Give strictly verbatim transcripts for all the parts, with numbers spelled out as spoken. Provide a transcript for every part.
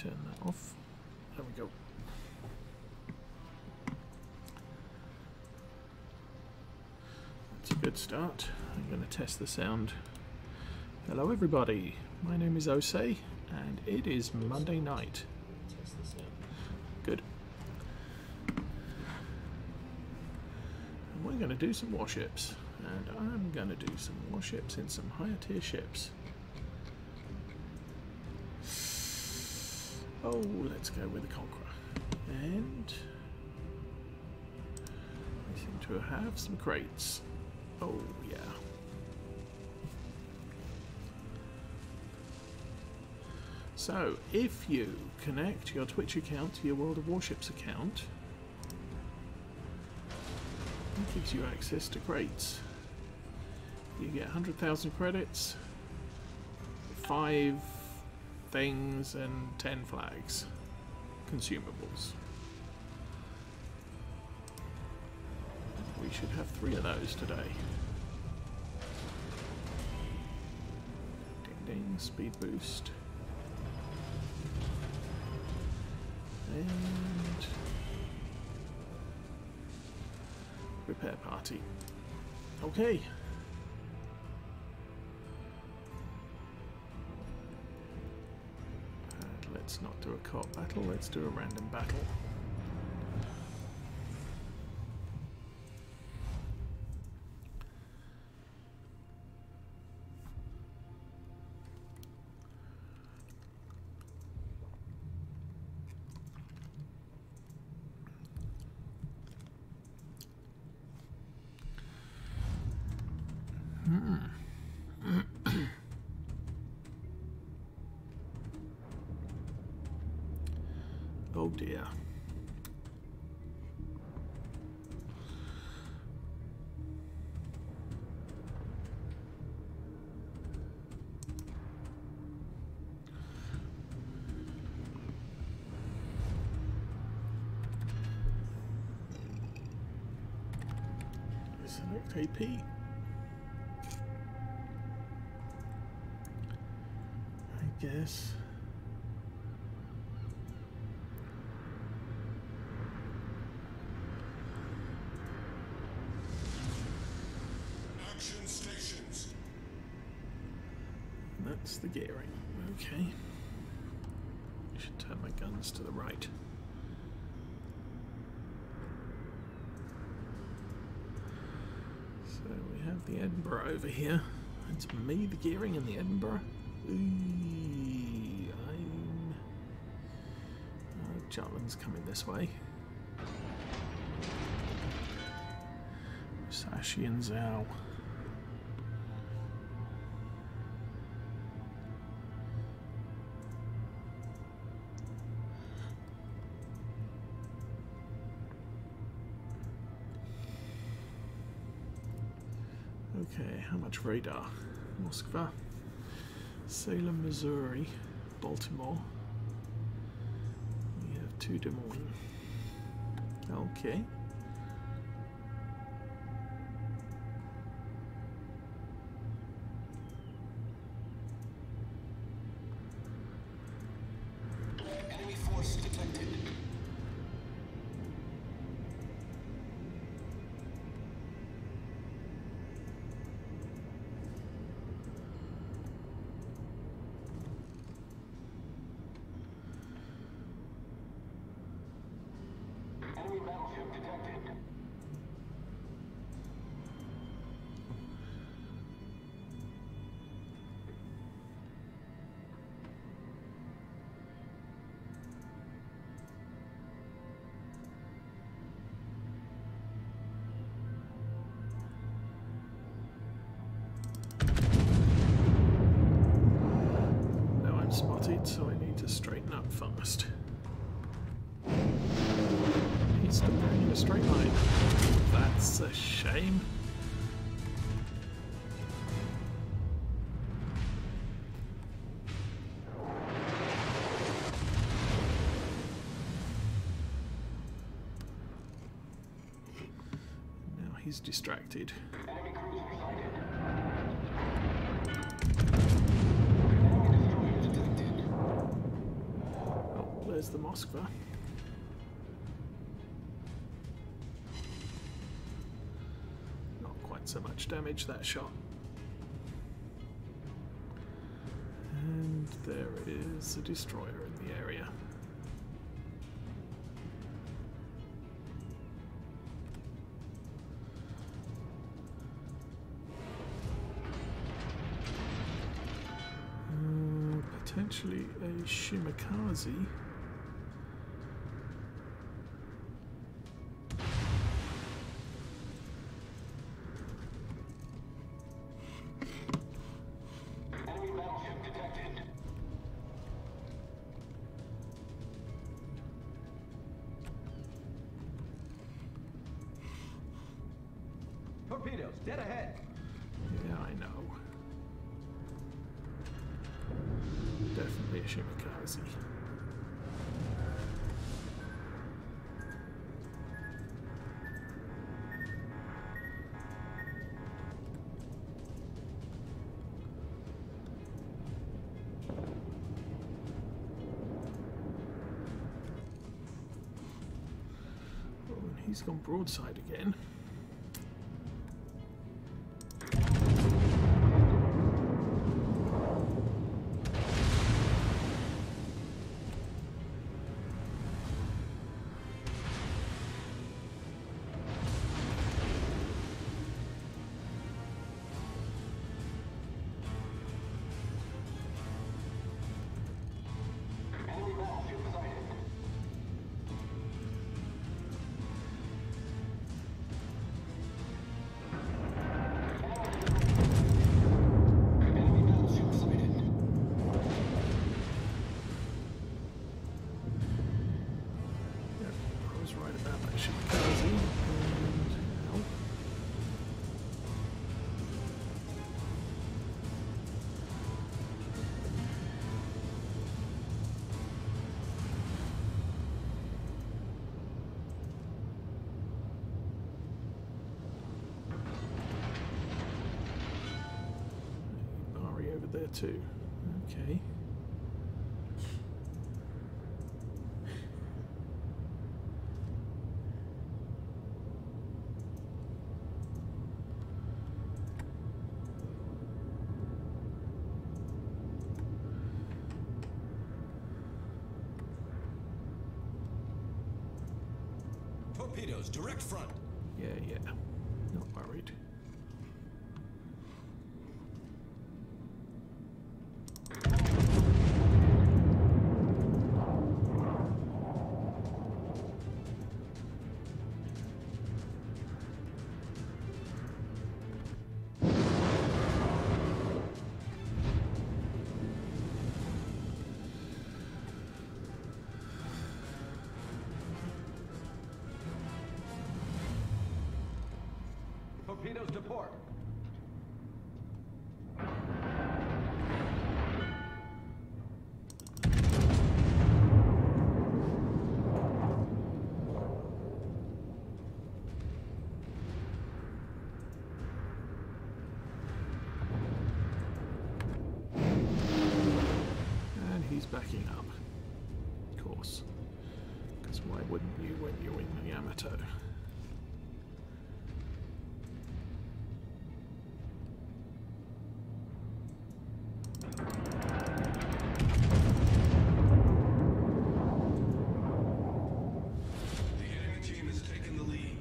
turn that off. There we go. That's a good start. I'm going to test the sound. Hello everybody, my name is Osei and it is Monday night. Test the sound. Good. And we're going to do some warships. And I'm going to do some warships in some higher tier ships. Oh, let's go with the Conqueror. And we seem to have some crates. Oh, yeah. So, if you connect your Twitch account to your World of Warships account, it gives you access to crates. You get one hundred thousand credits, five things, and ten flags. Consumables. We should have three of those today. Ding ding, speed boost. And repair party. Okay. And let's not do a co-op battle, let's do a random battle. Oh dear. Select A P. I guess. Action stations. That's the gearing. Okay. I should turn my guns to the right. So we have the Edinburgh over here. It's me, the gearing, and the Edinburgh. Eee, I'm... Uh, Jutland's coming this way. Sashi and Zhao. Okay, how much radar? Moskva, Salem, Missouri, Baltimore. We have two Des Moines. Okay. Enemy force detected. Enemy battleship detected. Now I'm spotted, so I need to straighten up fast. He's still going in a straight line. That's a shame. Now he's distracted. Enemy cruiser sighted. Enemy destroyer detected. there's the Moskva. Not quite so much damage, that shot. And there is a destroyer in the area. Potentially a Shimakaze. Enemy battleship detected. Torpedoes, dead ahead. Yeah, I know. Definitely a Shimakaze. Oh, and he's gone broadside again. Enemy battleship sighted. Enemy battleship sighted. Yep, I was right about that Shimakaze. And now Mari over there too. Okay. Torpedoes, direct front. Yeah, yeah. Not worried. Torpedoes to port. And he's backing up. Of course. Because why wouldn't you when you're in the Yamato? The enemy team has taken the lead.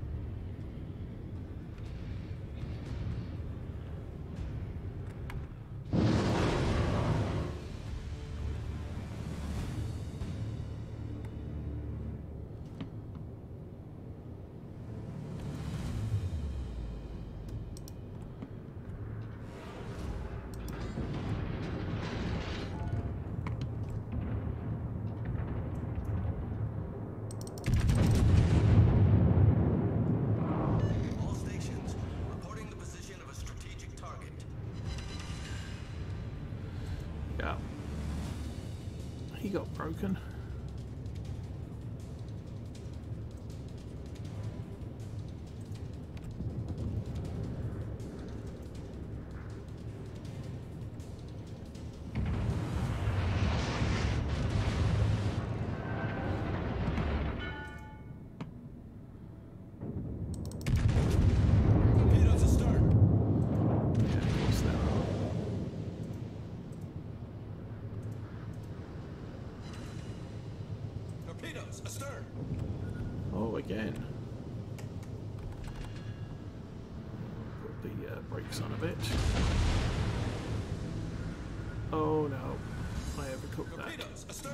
All stations, reporting the position of a strategic target. Yeah. He got broken. Torpedoes astern. Oh, again. Put the uh, brakes on a bit. Oh no, I overcooked that. Torpedoes astern.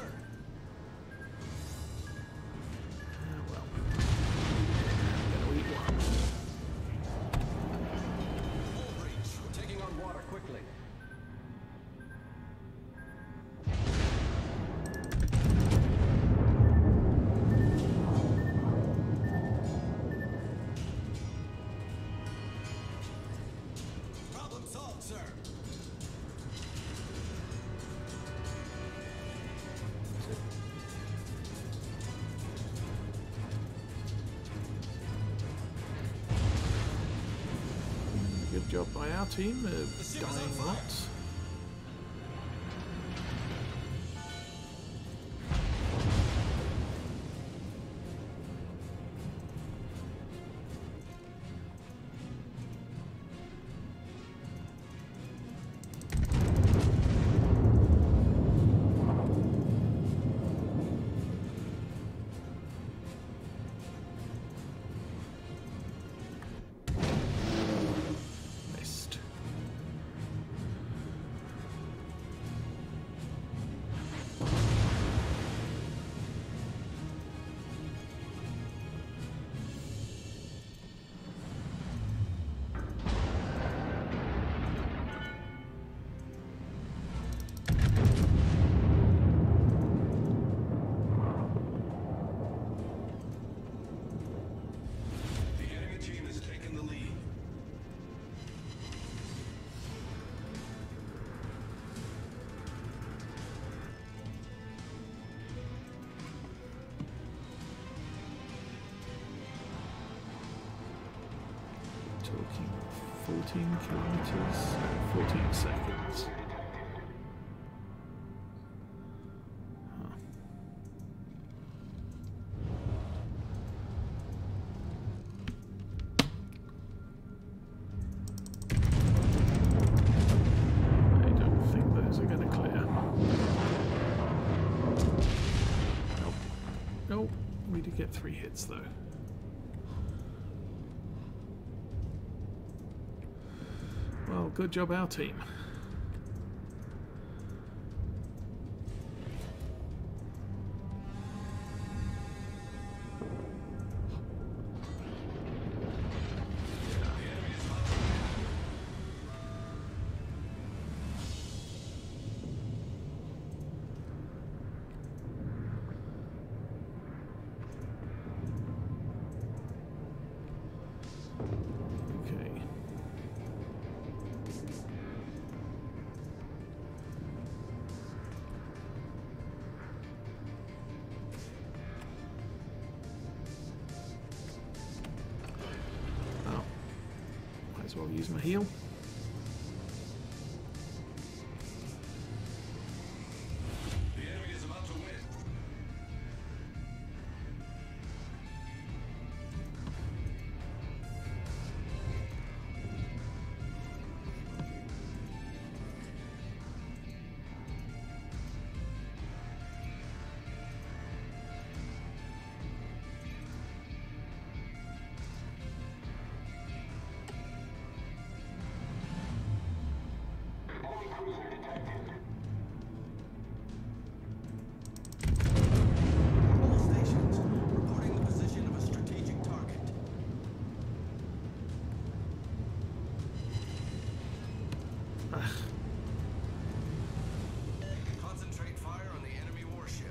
Ah, well, I'm gonna eat one. Full breach. We're taking on water quickly. Problem solved, sir. Good job by our team of ship is on dying fire. lots. Missed. The enemy team has taken the lead. Talking fourteen kilometers, fourteen seconds. Huh. I don't think those are going to clear. Nope. Nope. We did get three hits though. Well, good job our team. Okay. Oh. Might as well use my heal. The enemy is about to win. Enemy cruiser detected. All stations reporting the position of a strategic target. Ugh. Concentrate fire on the enemy warship.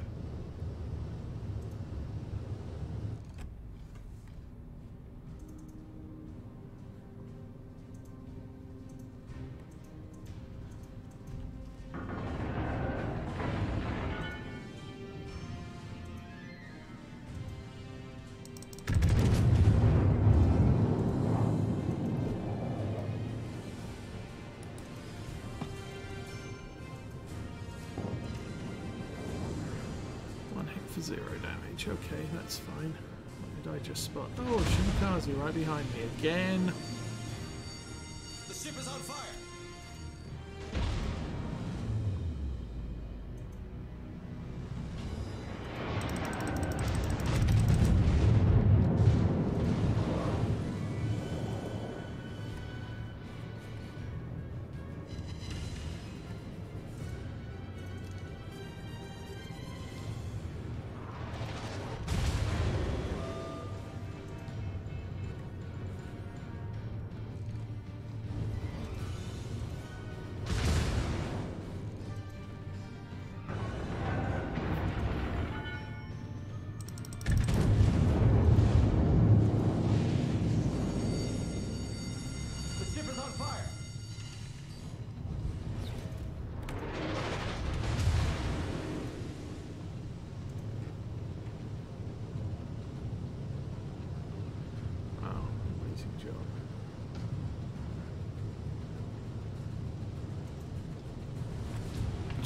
One hit for zero damage. Okay, that's fine. What did I just spot? Oh, Shimikaze right behind me again. The ship is on fire.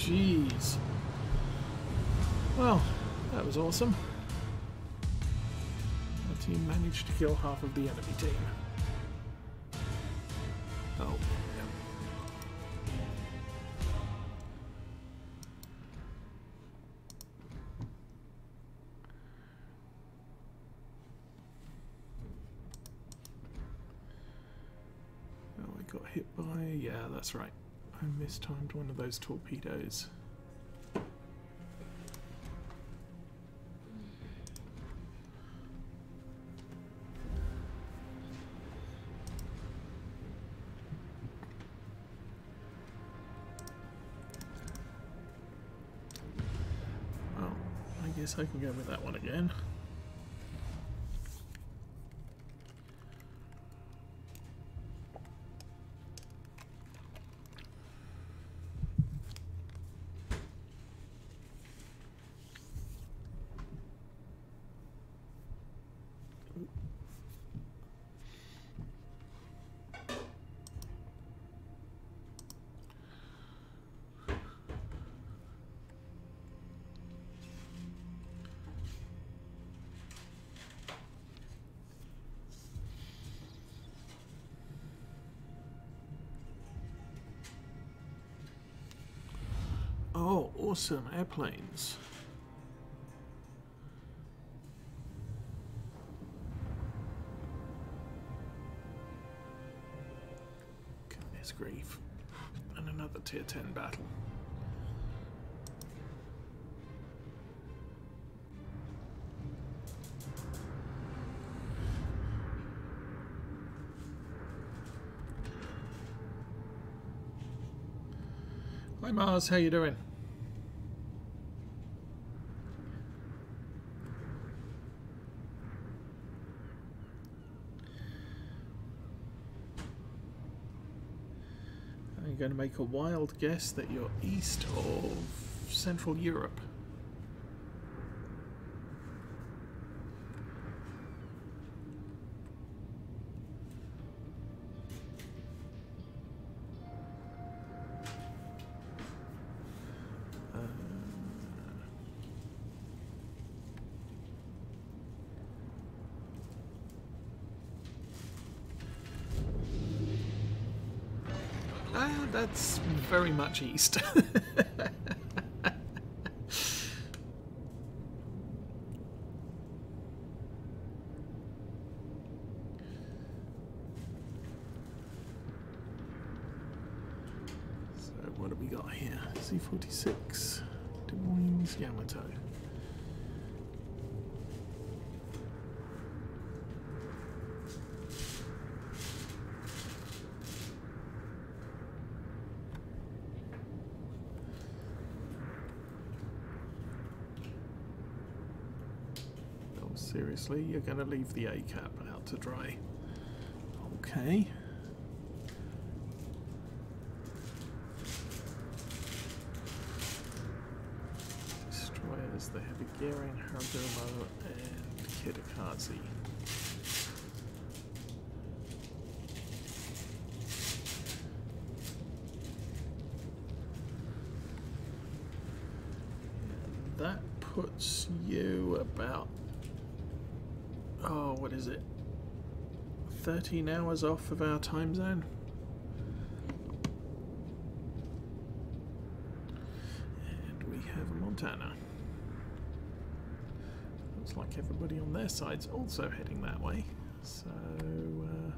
Jeez. Well, that was awesome. Our team managed to kill half of the enemy team. Oh, yeah. Oh, I got hit by... yeah, that's right. I mistimed one of those torpedoes. Well, I guess I can go with that one again. Oh, awesome, airplanes. Goodness grief. And another tier ten battle. Hi Mars, how you doing? I'm going to make a wild guess that you're east of Central Europe. Ah, that's very much east. So what do we got here? C forty-six, Des Moines, Yamato. Seriously, you're going to leave the A cap out to dry. Okay. Destroyers, the heavy gearing, Haragumo, and Kitakazi. And that puts you about... oh, what is it? thirteen hours off of our time zone? And we have Montana. Looks like everybody on their side's also heading that way. So, uh,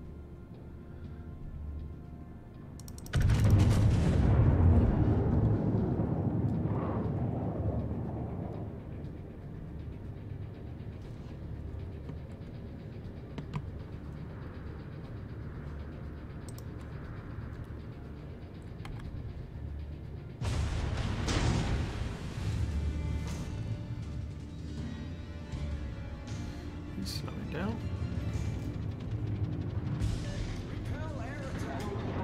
slowing down. Repel air attack.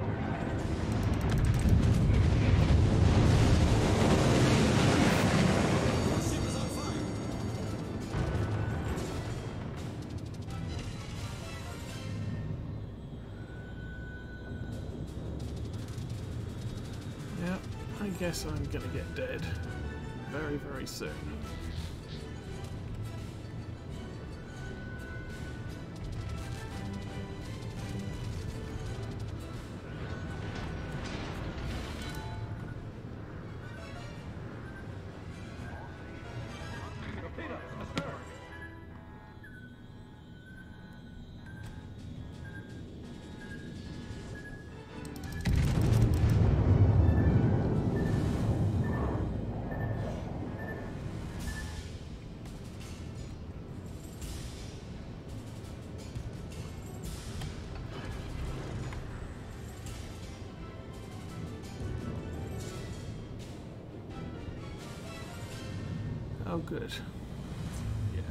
Warship is on fire. Yeah, guess I'm gonna get dead very, very soon. Oh, good. Yeah.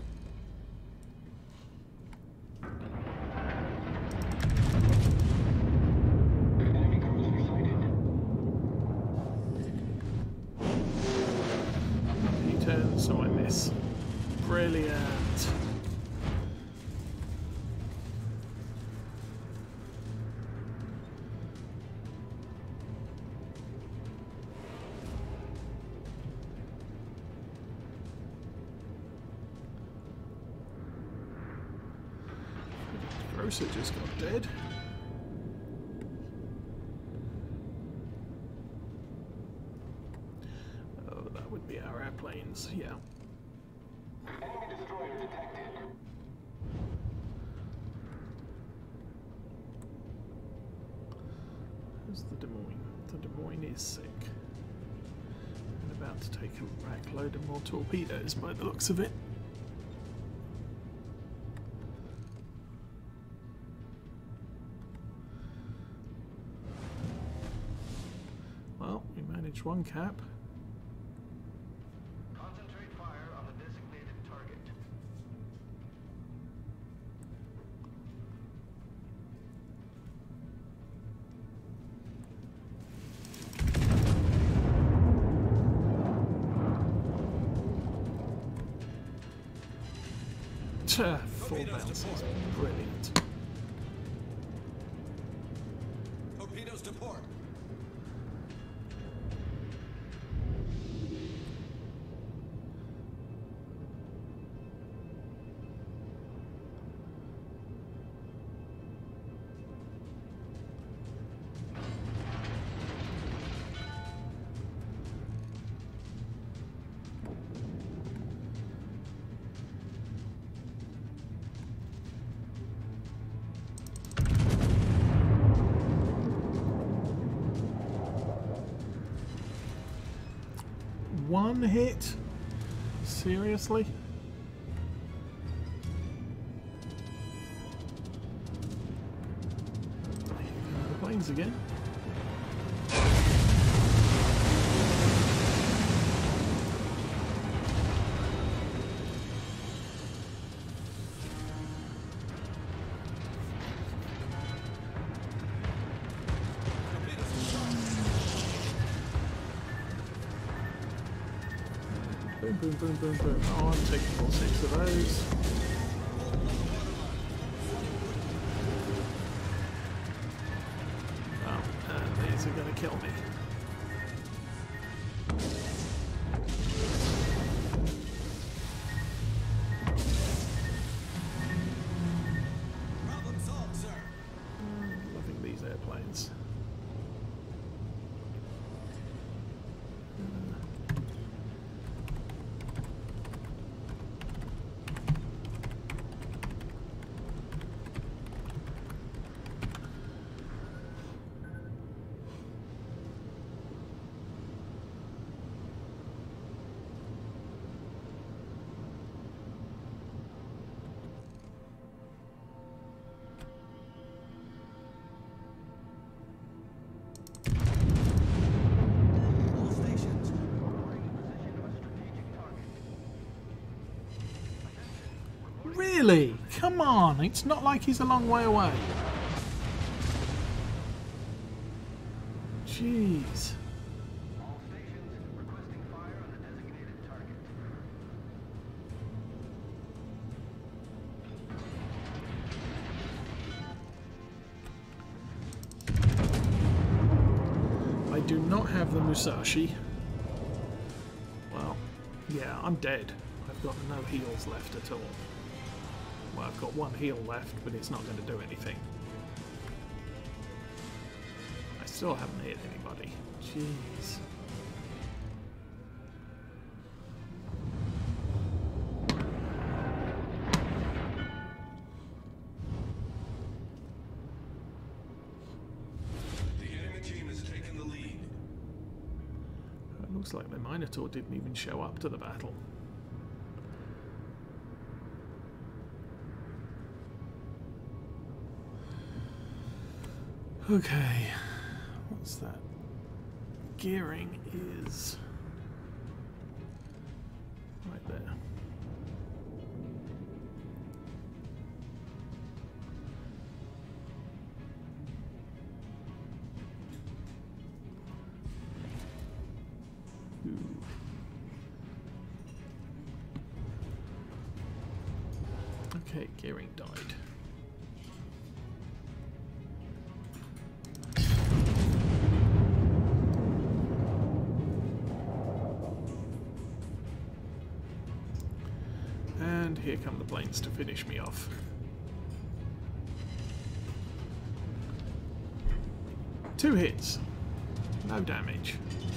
Enemy cruiser sighted. He turns, so I miss. Brilliant. Grocer just got dead. Oh, that would be our airplanes, yeah. Enemy destroyer detected. Where's the Des Moines? The Des Moines is sick. And about to take a rack load of more torpedoes by the looks of it. Well, we managed one cap. Concentrate fire on the designated target. Full bounces. Brilliant. Torpedoes to port. One hit? Seriously? The planes again. Boom, boom, boom, boom, boom. Oh, I'm taking all six of those. Oh, and these are going to kill me. Problem solved, sir. I'm loving these airplanes. All stations reporting the position of a strategic target. Really? Come on, it's not like he's a long way away. Jeez. All stations requesting fire on the designated target. I do not have the Musashi. Well, yeah, I'm dead. I've got no heals left at all. Well, I've got one heal left, but it's not going to do anything. I still haven't hit anybody. Jeez. Looks like the Minotaur didn't even show up to the battle. Okay, what's that? Gearing is right there. Okay, gearing died. And here come the planes to finish me off. Two hits, no damage.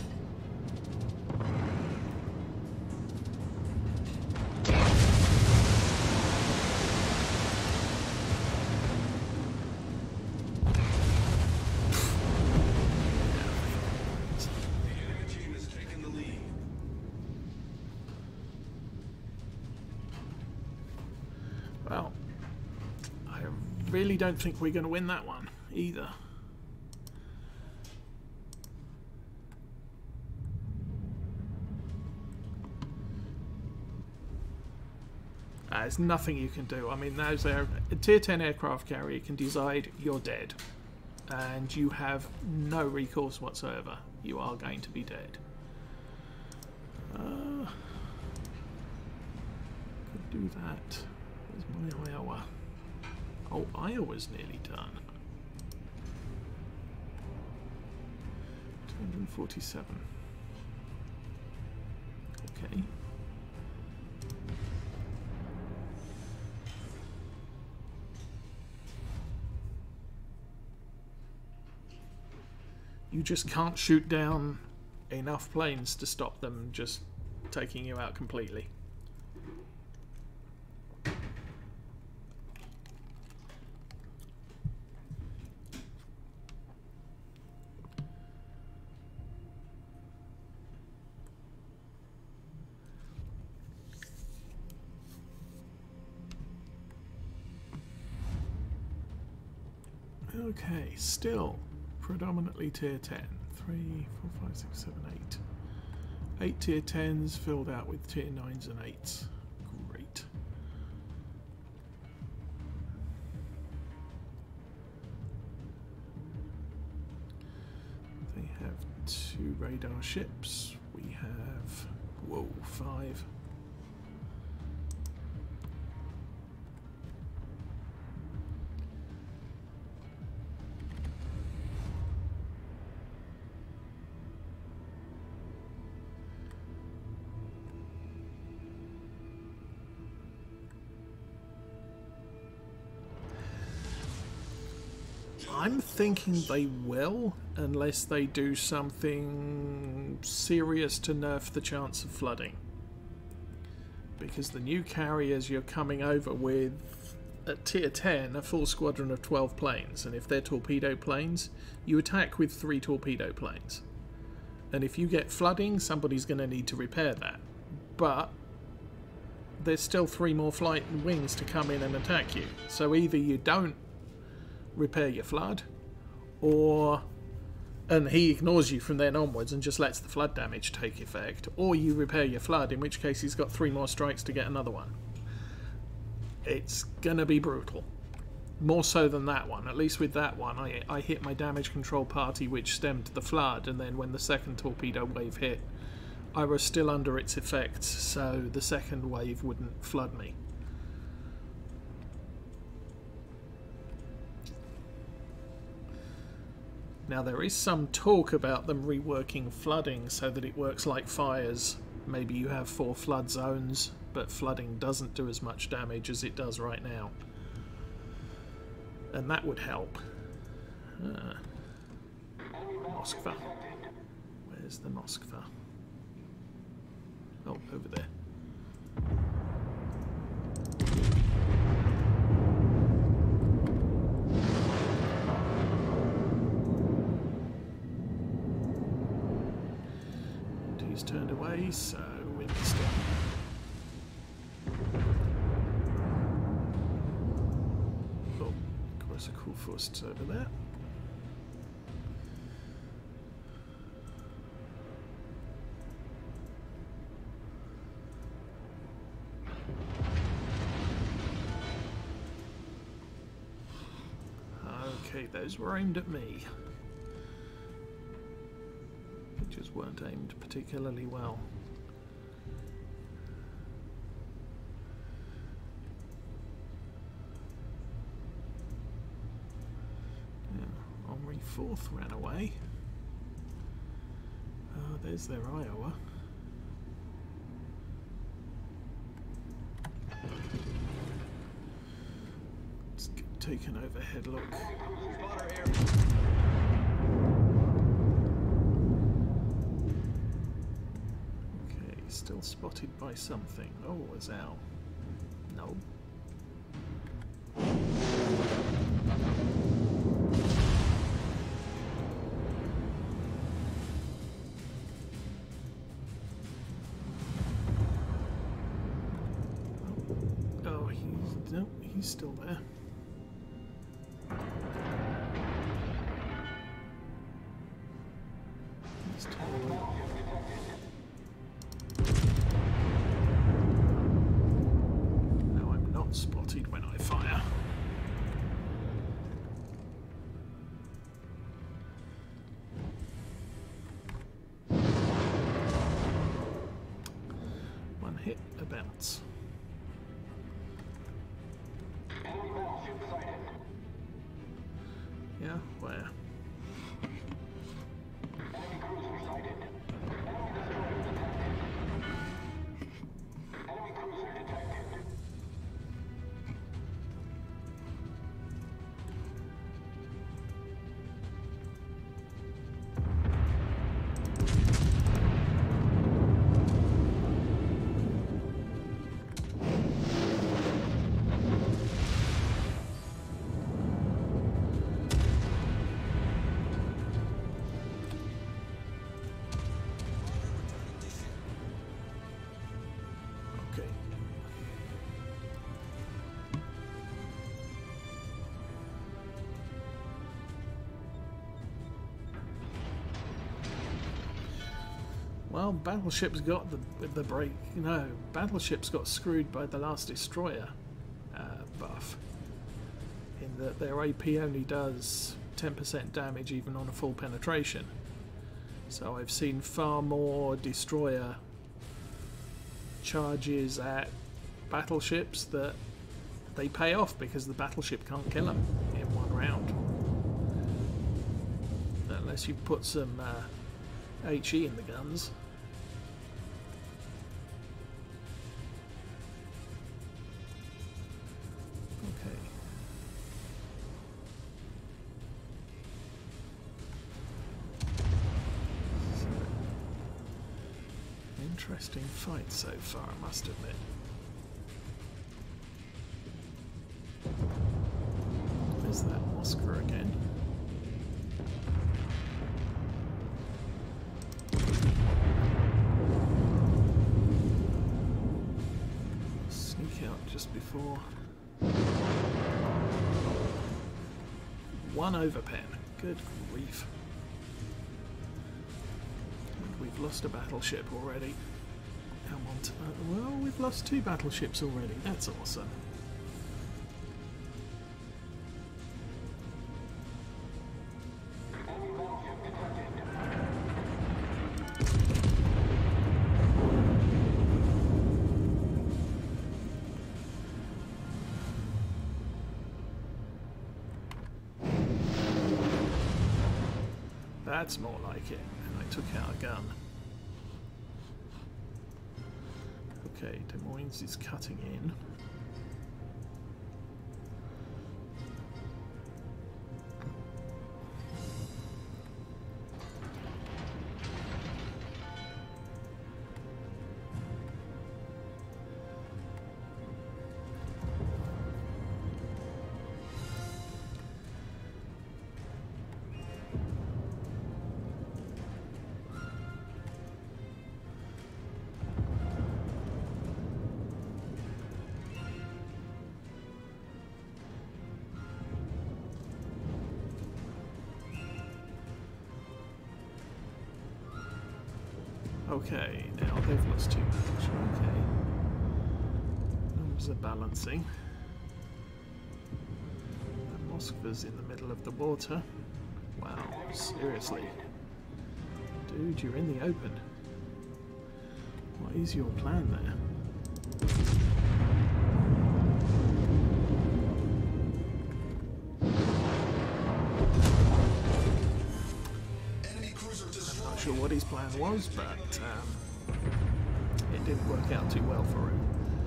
Well, I really don't think we're going to win that one either. Uh, there's nothing you can do. I mean, those are, a tier ten aircraft carrier can decide you're dead, and you have no recourse whatsoever. You are going to be dead. Uh, could do that. Where's my Iowa? Oh, Iowa's nearly done. two hundred forty-seven. Okay. You just can't shoot down enough planes to stop them just taking you out completely. Okay, still predominantly tier ten. three, four, five, six, seven, eight. eight tier tens filled out with tier nines and eights. Great. They have two radar ships. We have, whoa, five. I'm thinking they will, unless they do something serious to nerf the chance of flooding. Because the new carriers you're coming over with at tier ten, a full squadron of twelve planes, and if they're torpedo planes, you attack with three torpedo planes. And if you get flooding, somebody's going to need to repair that. But there's still three more flight and wings to come in and attack you. So either you don't repair your flood, or and he ignores you from then onwards and just lets the flood damage take effect, or you repair your flood, in which case he's got three more strikes to get another one. It's gonna be brutal, more so than that one. At least with that one I, I hit my damage control party, which stemmed the flood, and then when the second torpedo wave hit I was still under its effects, so the second wave wouldn't flood me. Now there is some talk about them reworking flooding so that it works like fires. Maybe you have four flood zones, but flooding doesn't do as much damage as it does right now. And that would help. Uh, Moskva. Where's the Moskva? Oh, over there. And he's turned away, so we missed him. Oh, of course, a cool Kurfürst's over there. Okay, those were aimed at me. They just weren't aimed particularly well. Yeah, Henri the Fourth ran away. Oh, there's their Iowa. Let's take an overhead look. Okay, still spotted by something. Oh, a Zao. No. Oh, he's no, he's still there. He's totally. Now I'm not spotted when I fire. One hit, a bounce. Enemy battleship sighted. Yeah, where? Enemy cruiser sighted. Enemy destroyer detected. Enemy cruiser detected. Okay. Well, battleships got the the break. You know, battleships got screwed by the last destroyer uh, buff. In that their A P only does ten percent damage even on a full penetration. So I've seen far more destroyer charges at battleships that they pay off because the battleship can't kill them in one round. Unless you put some uh, H E in the guns. Okay. So, interesting fight so far, I must admit. There's that Moskva again. Sneak out just before. One overpen. Good grief. And we've lost a battleship already. I want to, uh, well, we've lost two battleships already. That's awesome. Enemy battleship detected. That's more like it. And I took out a gun. Okay, Des Moines is cutting in. Okay, now they've lost too much. Okay. Numbers are balancing. And Moskva's in the middle of the water. Wow, seriously. Dude, you're in the open. What is your plan there? Sure what his plan was, but um, it didn't work out too well for him.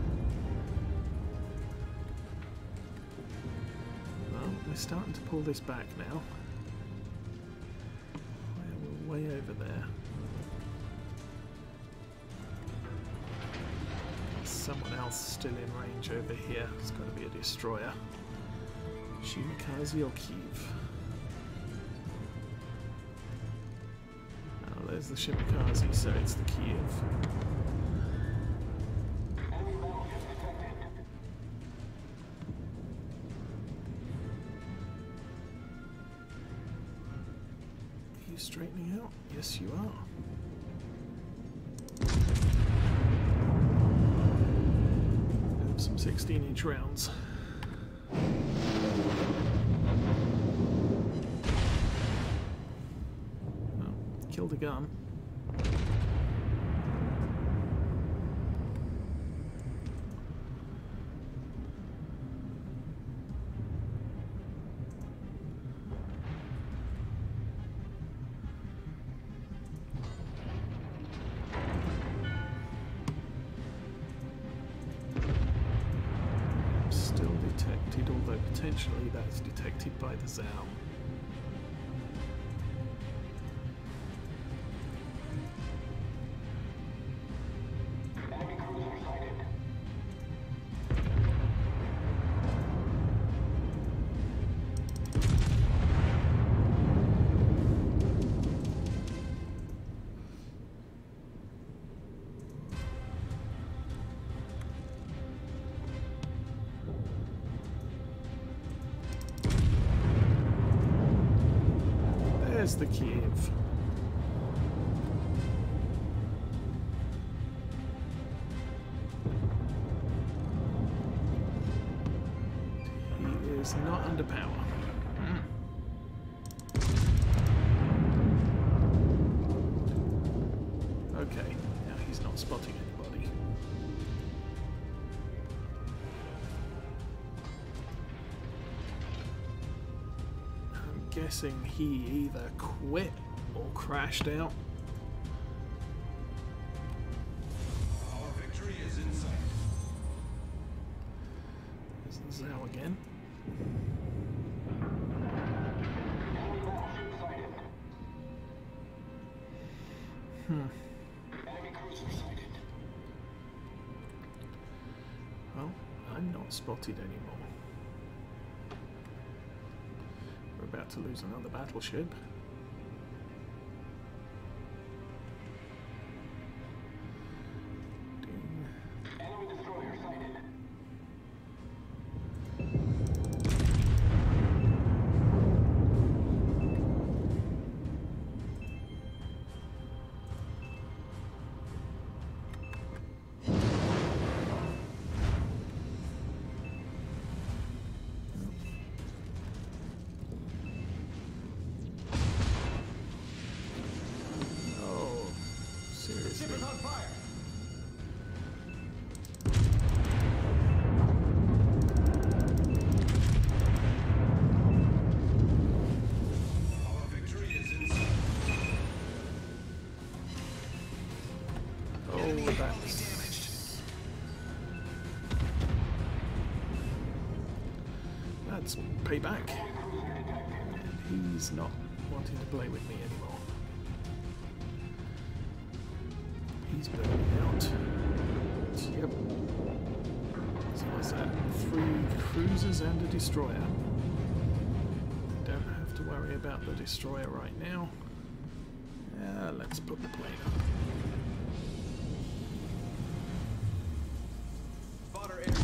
Well, we're starting to pull this back now. We're way over there. There's someone else still in range over here. It's got to be a destroyer. Shimikaze or Kiev. There's the Shimikaze, so it's the Kiev. Enemy battleship detected. Are you straightening out? Yes, you are. Have some sixteen inch rounds. Killed a gun. Still detected, although potentially that's detected by the Zow. There's the Kiev. He is not under power. Hmm. Okay, now he's not spotting anybody. Guessing he either quit or crashed out. Our victory is in sight. There's the Zow again. Enemy battleship sighted. Hmm. Enemy cruiser sighted. Well, I'm not spotted anymore. We're about to lose another battleship. Ding. Enemy destroyer sighted. That's payback. And he's not wanting to play with me anymore. He's burning out. Yep. So what's that? Three cruisers and a destroyer. Don't have to worry about the destroyer right now. Uh, let's put the plane up. Spotter air.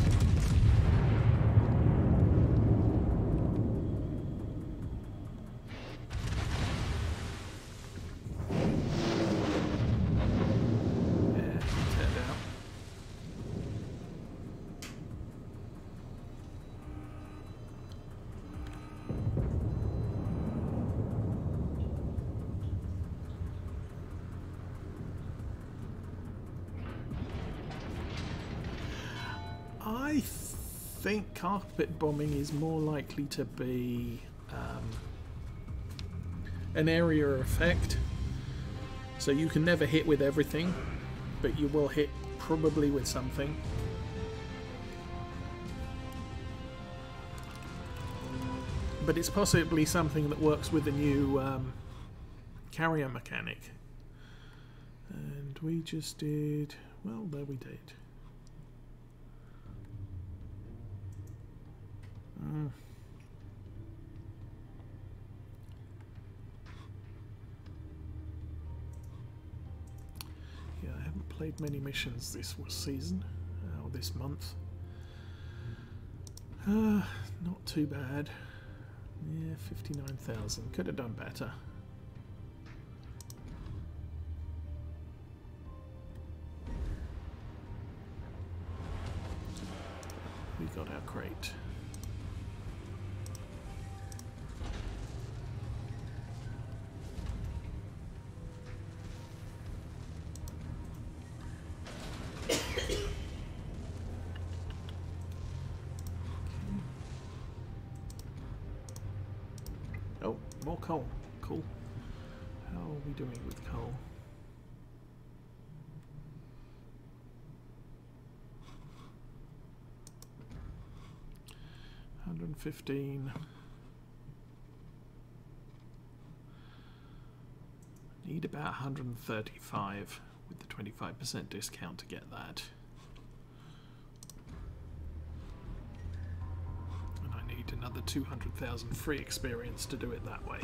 Yeah, let's head out. I think carpet bombing is more likely to be um, an area effect. So you can never hit with everything, but you will hit probably with something. But it's possibly something that works with the new um, carrier mechanic. And we just did... well, there we did. Mm. Yeah, I haven't played many missions this season, uh, or this month. Uh, not too bad. Yeah, fifty-nine thousand. Could have done better. We got our crate. Oh, more coal. Cool. How are we doing with coal? one hundred fifteen. Need about one hundred thirty-five with the twenty-five percent discount to get that. And I need another two hundred thousand free experience to do it that way.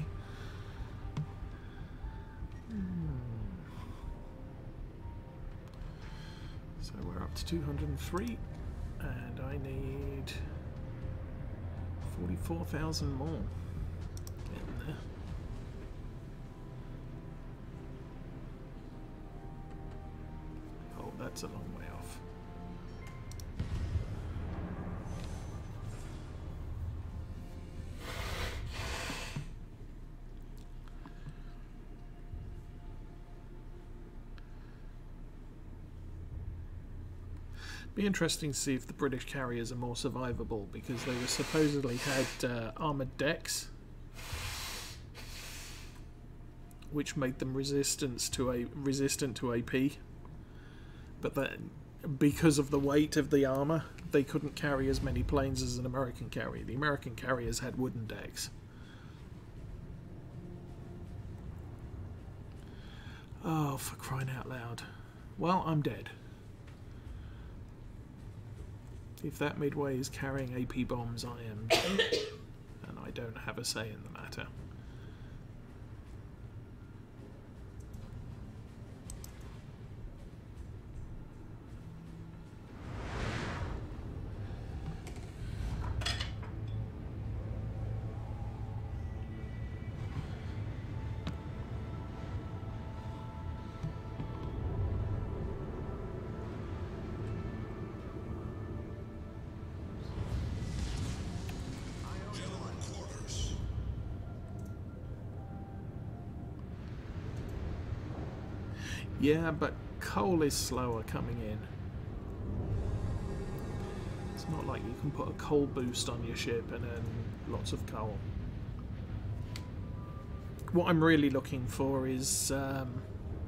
Hmm. So we're up to two hundred three, and I need forty-four thousand more. Getting there. Oh, that's a long way off. Be interesting to see if the British carriers are more survivable, because they were supposedly had uh, armoured decks, which made them resistant to a resistant to A P. But then, because of the weight of the armour, they couldn't carry as many planes as an American carrier. The American carriers had wooden decks. Oh, for crying out loud. Well, I'm dead. If that midway is carrying A P bombs, I am dead, and I don't have a say in the matter. Yeah, but coal is slower coming in. It's not like you can put a coal boost on your ship and then lots of coal. What I'm really looking for is um,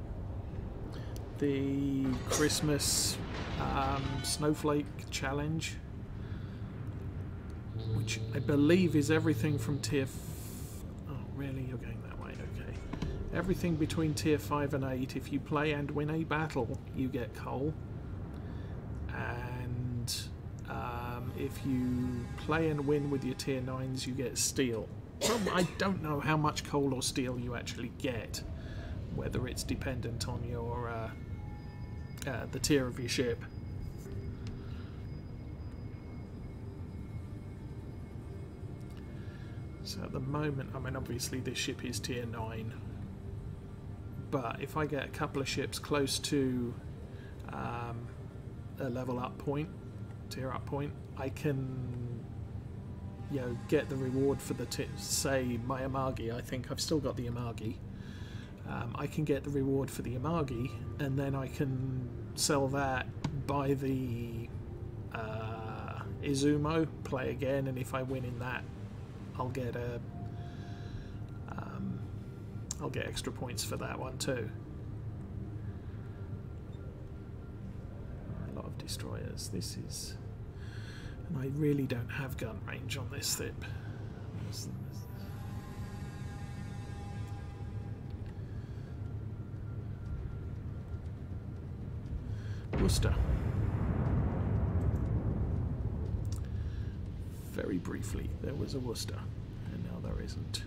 the Christmas um, snowflake challenge. which I believe is everything from tier... F oh, really? You're going that way? Okay. Everything between tier five and eight. If you play and win a battle, you get coal. And um, if you play and win with your tier nines, you get steel. Well, I don't know how much coal or steel you actually get, whether it's dependent on your uh, uh, the tier of your ship. So at the moment, I mean, obviously this ship is tier nine, but if I get a couple of ships close to um, a level up point, tier up point, I can, you know, get the reward for the t say my Amagi. I think I've still got the Amagi. Um, I can get the reward for the Amagi, and then I can sell that, buy the uh, Izumo, play again, and if I win in that, I'll get a, um, I'll get extra points for that one too. A lot of destroyers. This is, and I really don't have gun range on this ship. Worcester. Very briefly, there was a Worcester, and now there isn't.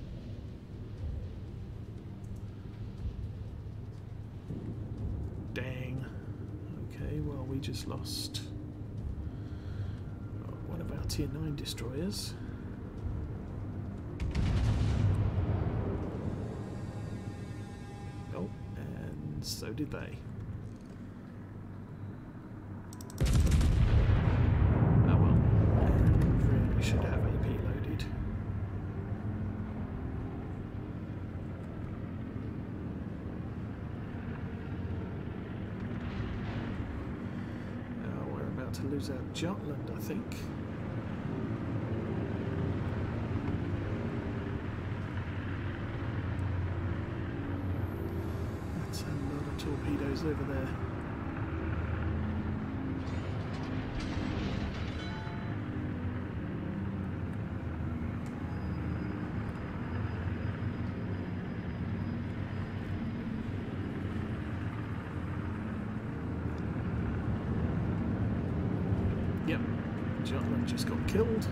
Dang. Okay, well, we just lost one of our tier nine destroyers. Oh, and so did they. Should have A P loaded. Uh, we're about to lose our Jutland, I think. That's a lot of torpedoes over there. Yep, Jutland just got killed.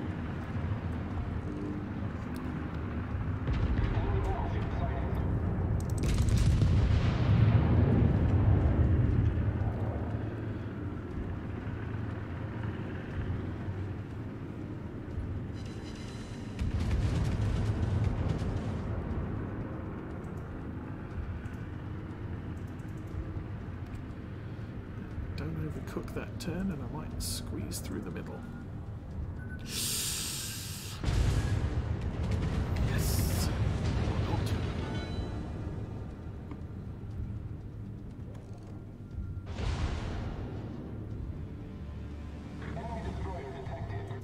Don't overcook that turn and I might squeeze through the middle. Yes! Or not. Enemy destroyer detected.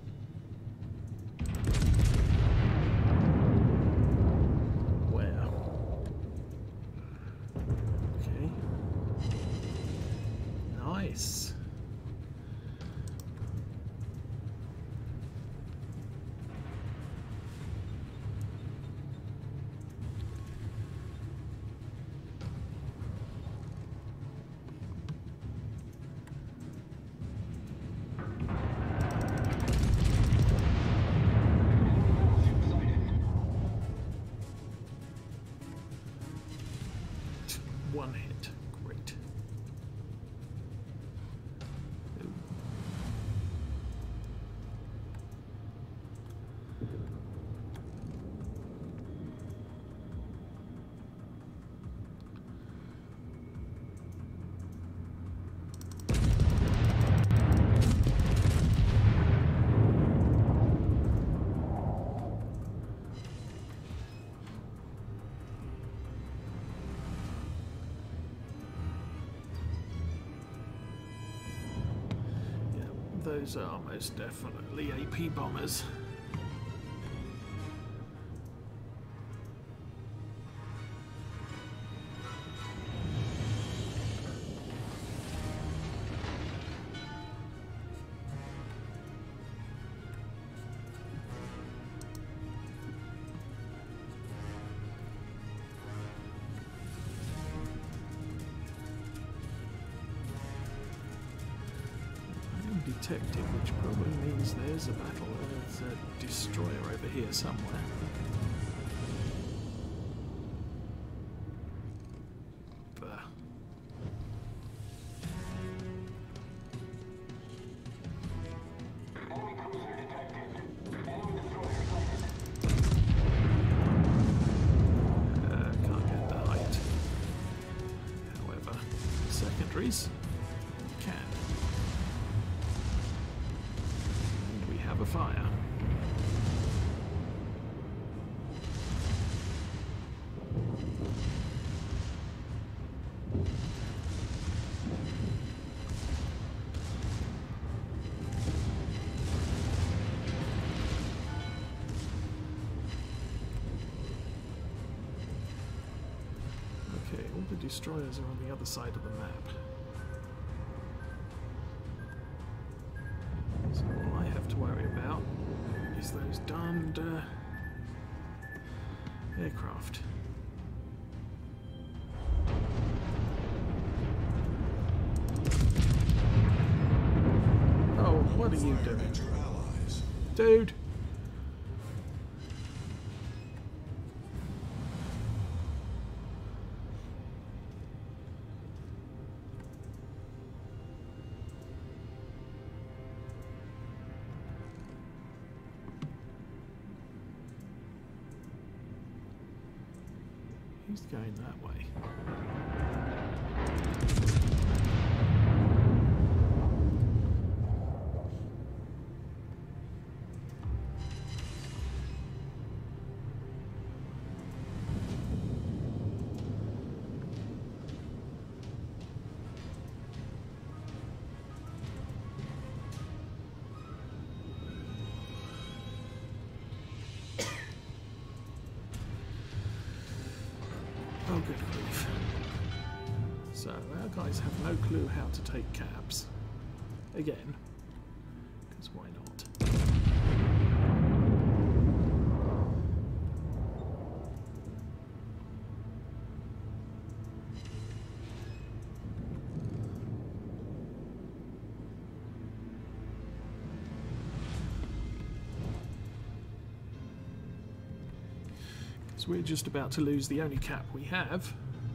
Where? Okay. Nice. One hit. Great. Those are most definitely A P bombers. detected, which probably means there's a battle. There's a destroyer over here somewhere. Bah. Enemy cruiser detected. Enemy destroyer sighted. Uh, can't get the height. However, secondaries can. And we have a fire. Okay, all the destroyers are on the other side of the map. So all I have to worry about is those darned uh, aircraft. Oh, what are you doing? Dude! He's going that way. Oh, good grief. So, our guys have no clue how to take cabs. Again. Because why not? Because we're just about to lose the only cap we have.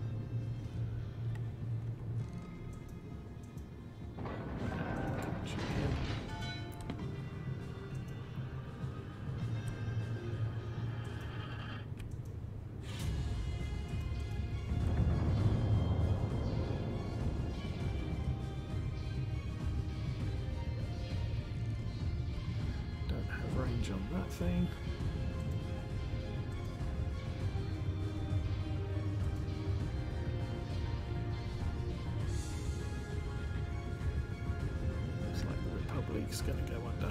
Don't have range on that thing. Republic's going to go under.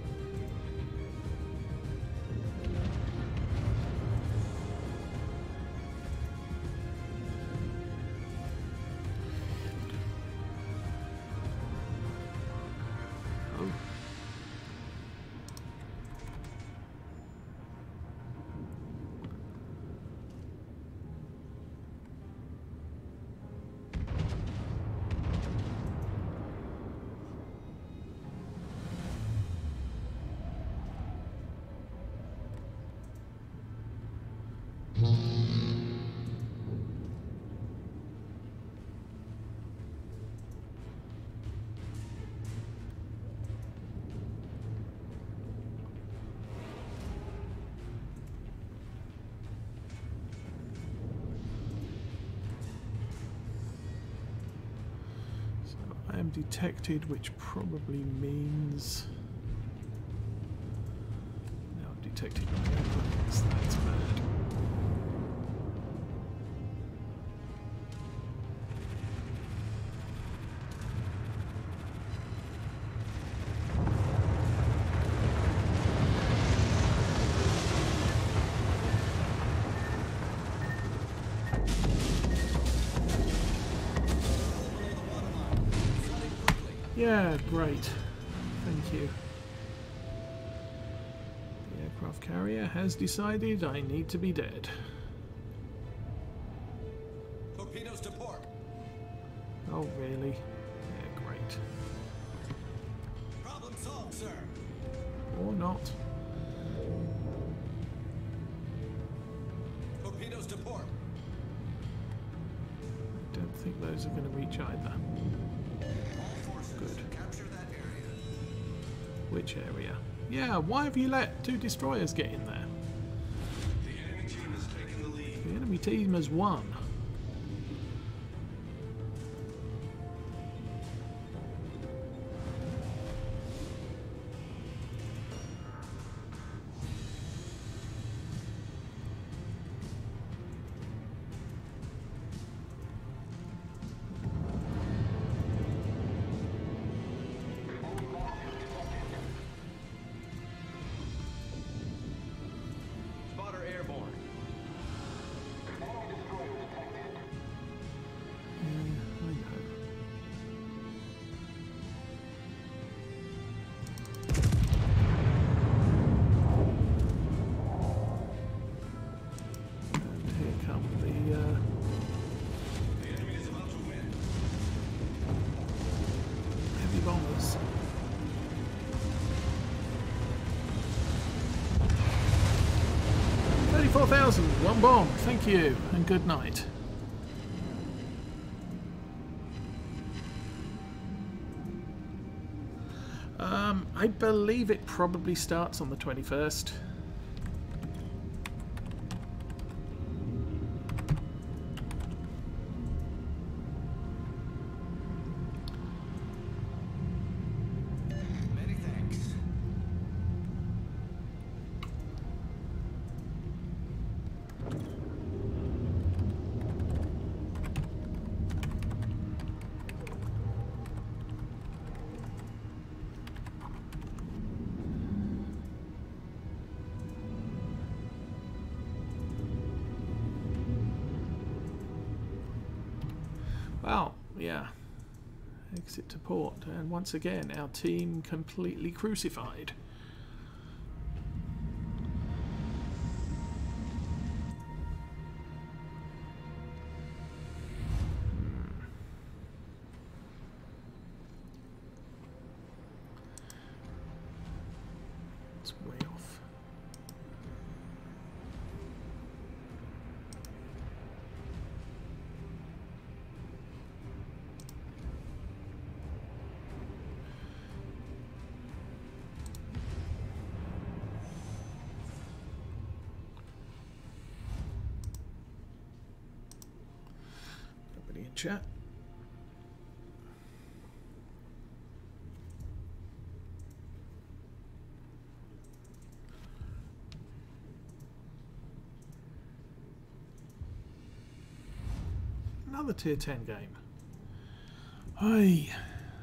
Oh. I am detected, which probably means... No, I'm detected by the airplanes. That's bad. Yeah, great. Thank you. The aircraft carrier has decided I need to be dead. Torpedoes to port. Oh, really? Yeah, great. not. Torpedoes to port. I don't think those are going to reach either. All forces Good. capture that area. Which area? Yeah, why have you let two destroyers get in there? The enemy team has taken the lead. The enemy team has won. Spotter airborne. Enemy destroyer detected. Yeah, I know. And here come the uh, The enemy is about to win. heavy bombers. thirty-four thousand, one bomb. Thank you, and good night. Um, I believe it probably starts on the twenty-first. Many thanks. Well, yeah. Exit to port. And once again, our team completely crucified. Hmm. It's way off. Nobody in chat. Another tier ten game. Hey.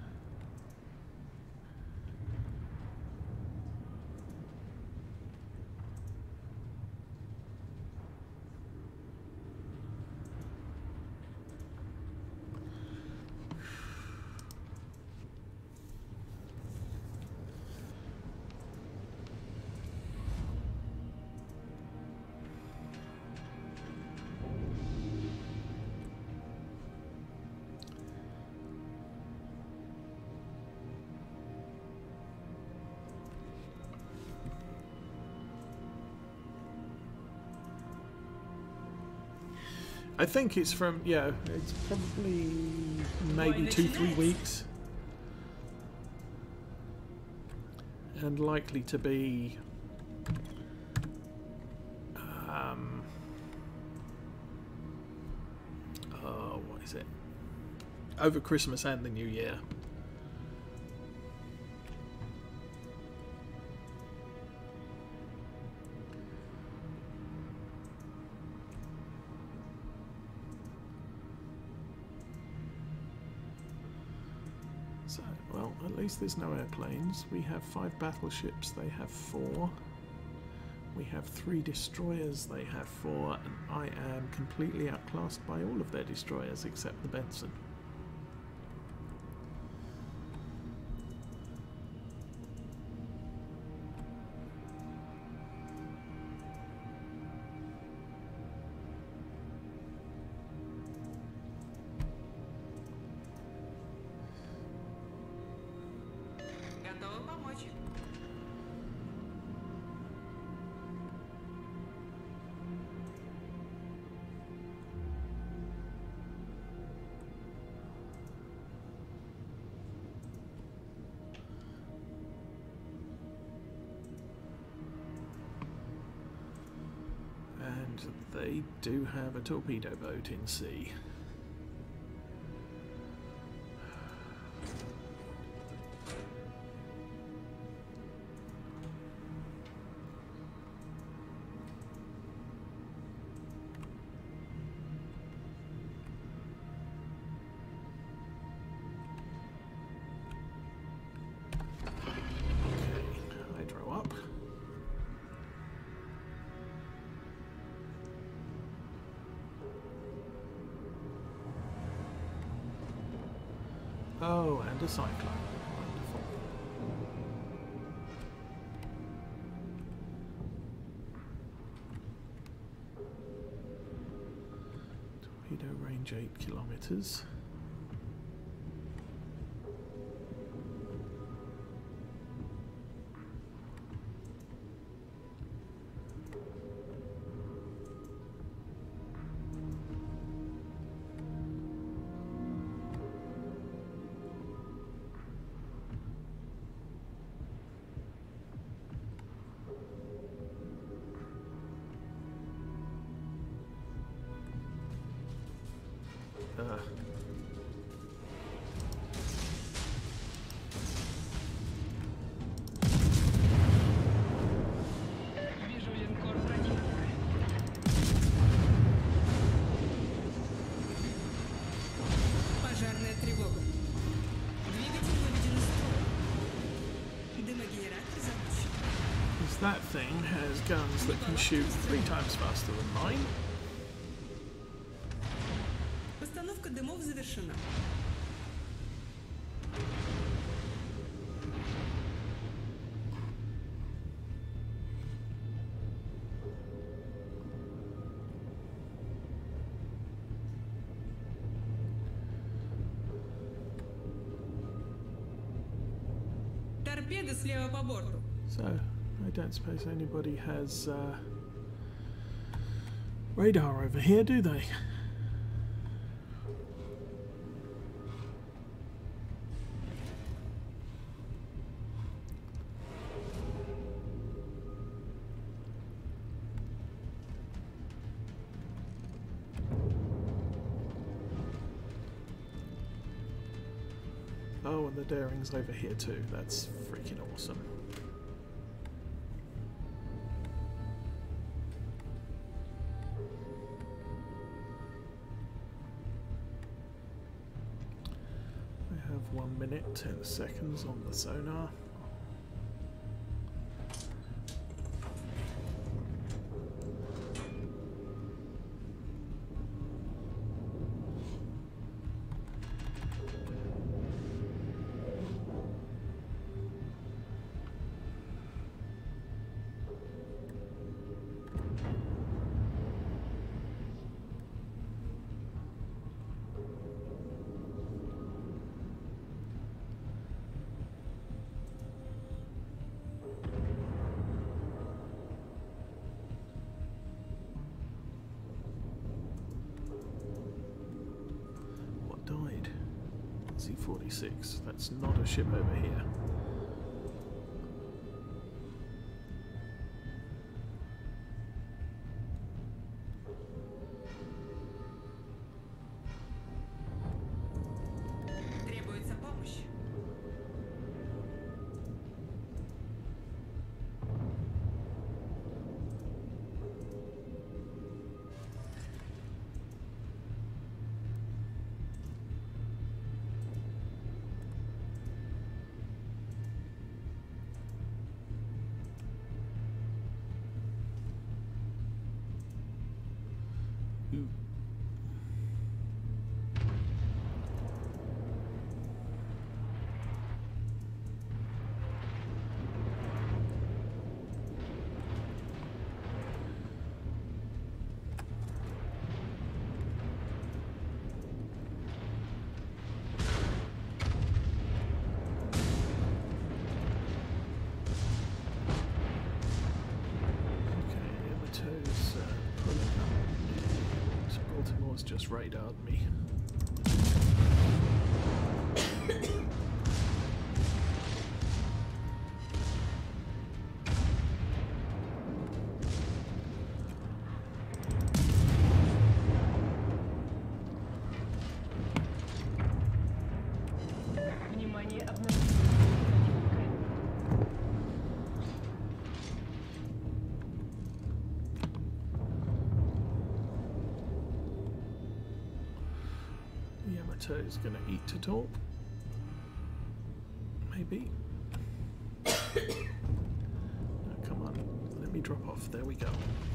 I think it's from, yeah, it's probably maybe two, three weeks. And likely to be um, oh, what is it? Over Christmas and the New Year. So, well, at least there's no airplanes. We have five battleships, they have four. We have three destroyers, they have four, and I am completely outclassed by all of their destroyers except the Benson. Готова помочь. And they do have a torpedo boat in sea. Oh, and a cyclone. Wonderful. Torpedo range eight kilometers. Uh. Вижу линкор противника. Пожарная тревога. Двигатель выведен из строя. Дымогенератор запущен. Because that thing has guns that can shoot three times faster than mine. Постановка дымов завершена. Торпеды слева по борту. So, I don't suppose anybody has uh, radar over here, do they? Oh, and the Daring's over here too. That's freaking awesome. I have one minute, ten seconds on the sonar. Died. Z forty-six. That's not a ship over here. Требуется помощь. Ooh. Baltimore's just radared me. fighter is going to eat it all. Maybe. No, come on, let me drop off. There we go.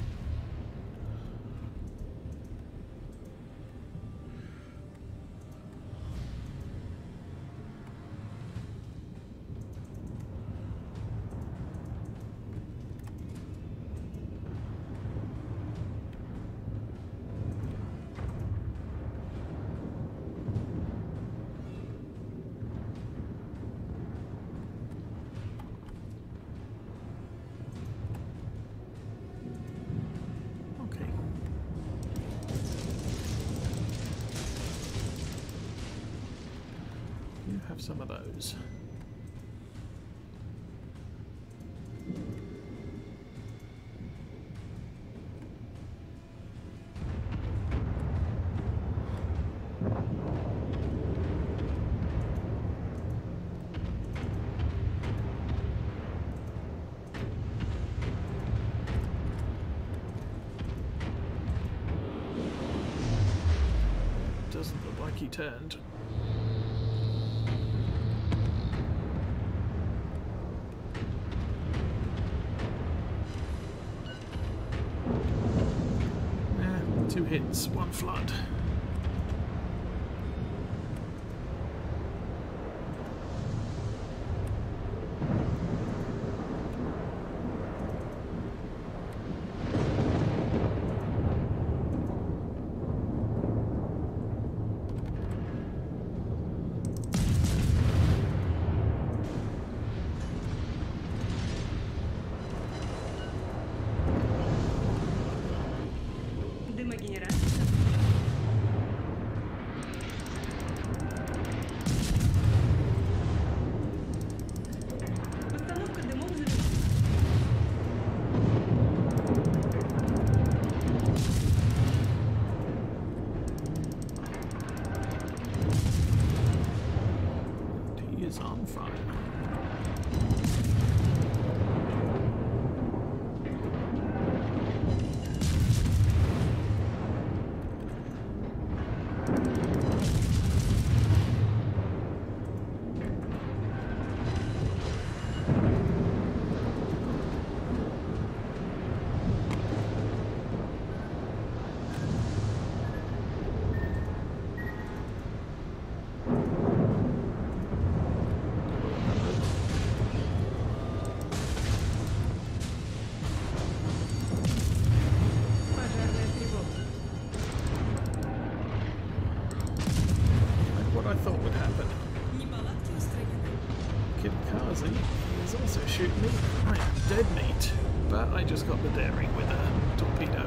Have some of those. Doesn't look like he turned. Two hits, one flood. On fire. He's also shooting me. I am dead meat, but I just got the daring with a torpedo.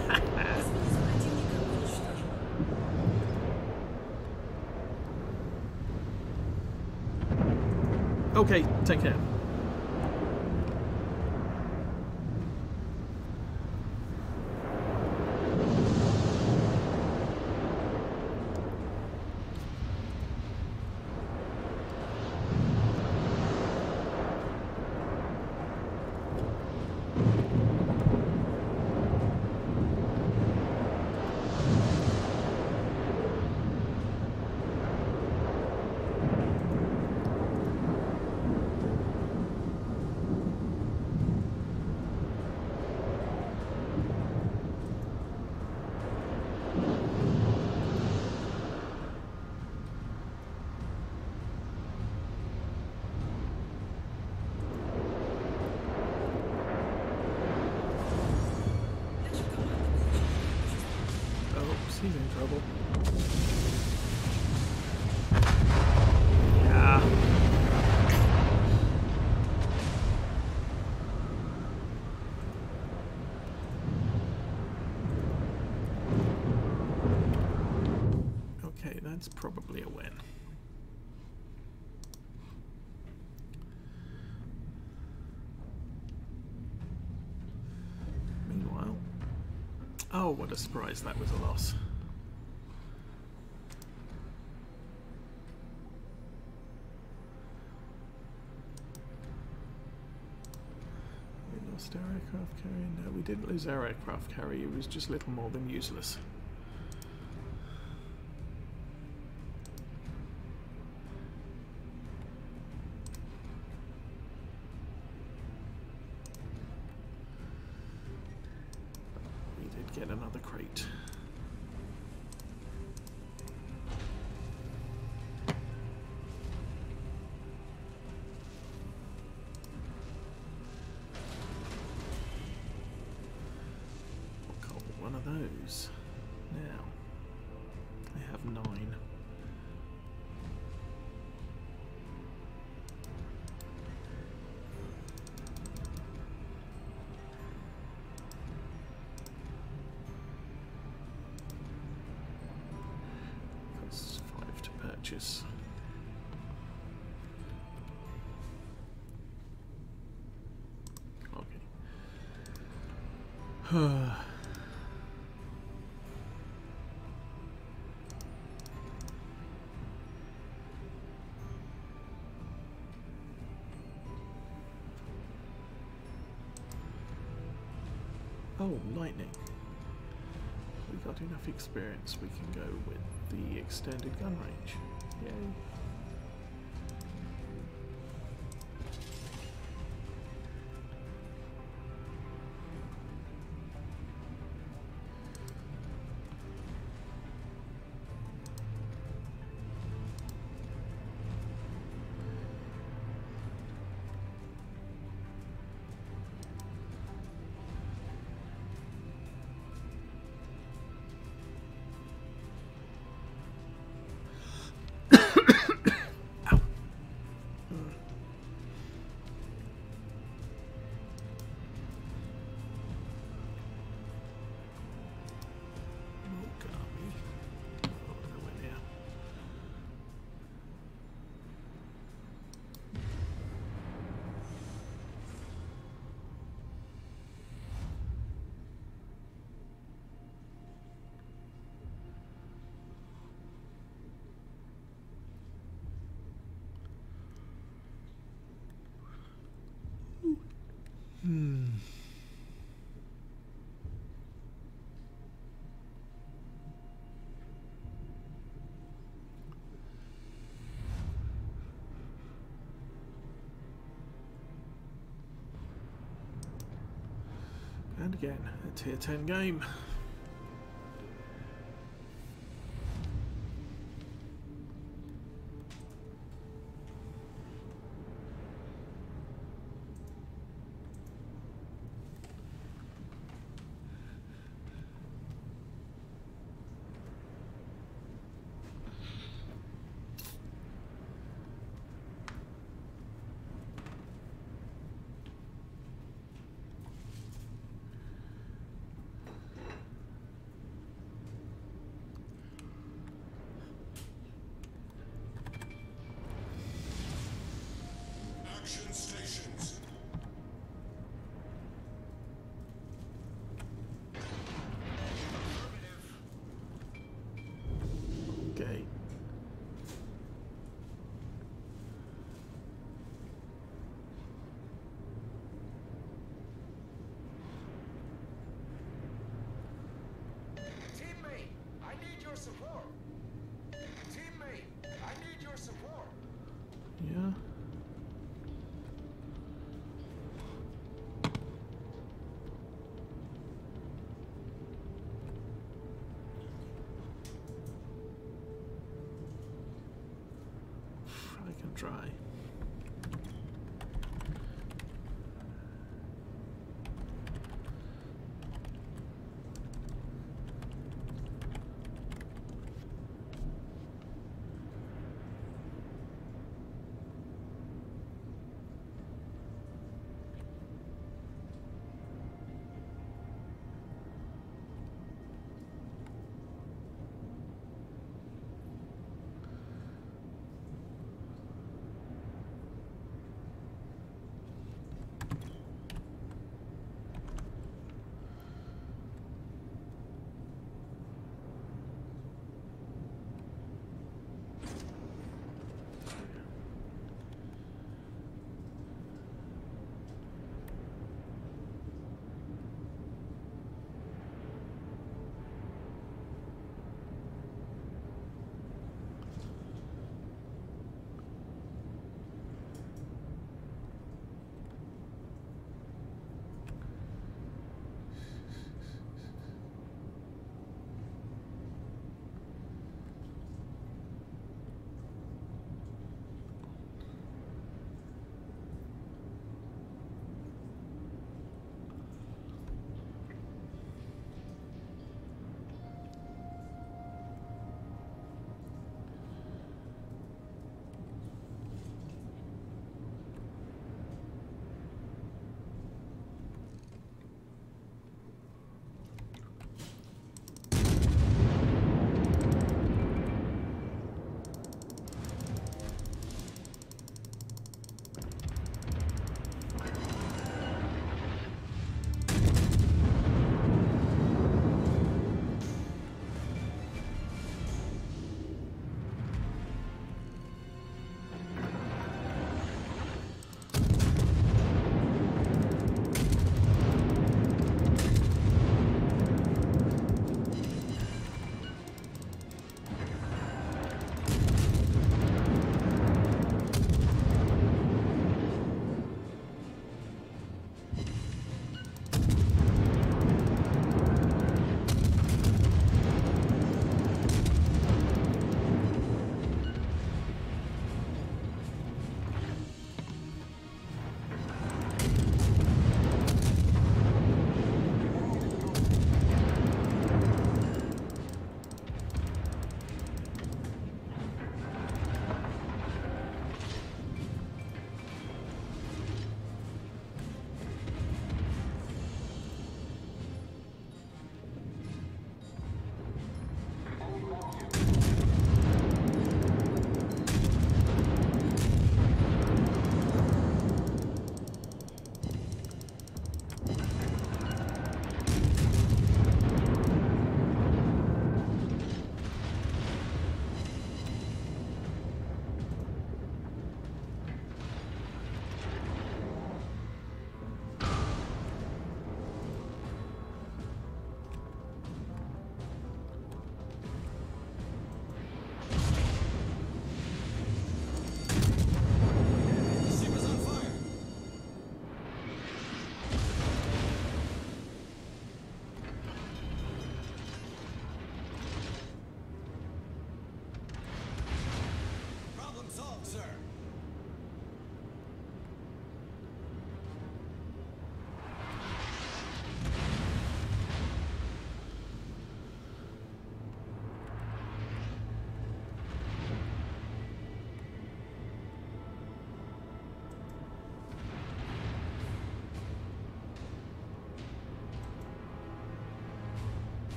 Okay, take care. He's in trouble. Yeah. Okay, that's probably a win. Meanwhile, oh, what a surprise, that was a loss. Our aircraft carrier? No, we didn't lose our aircraft carrier. It was just little more than useless. get another crate. Got one of those. Now, I have nine. That's five to purchase. Okay. Oh, lightning. We got enough experience, we can go with the extended gun range. Yay. Hmm. And again, a tier ten game. Action stations. Okay. Teammate, I need your support. Teammate, I need your support. Yeah. I can try.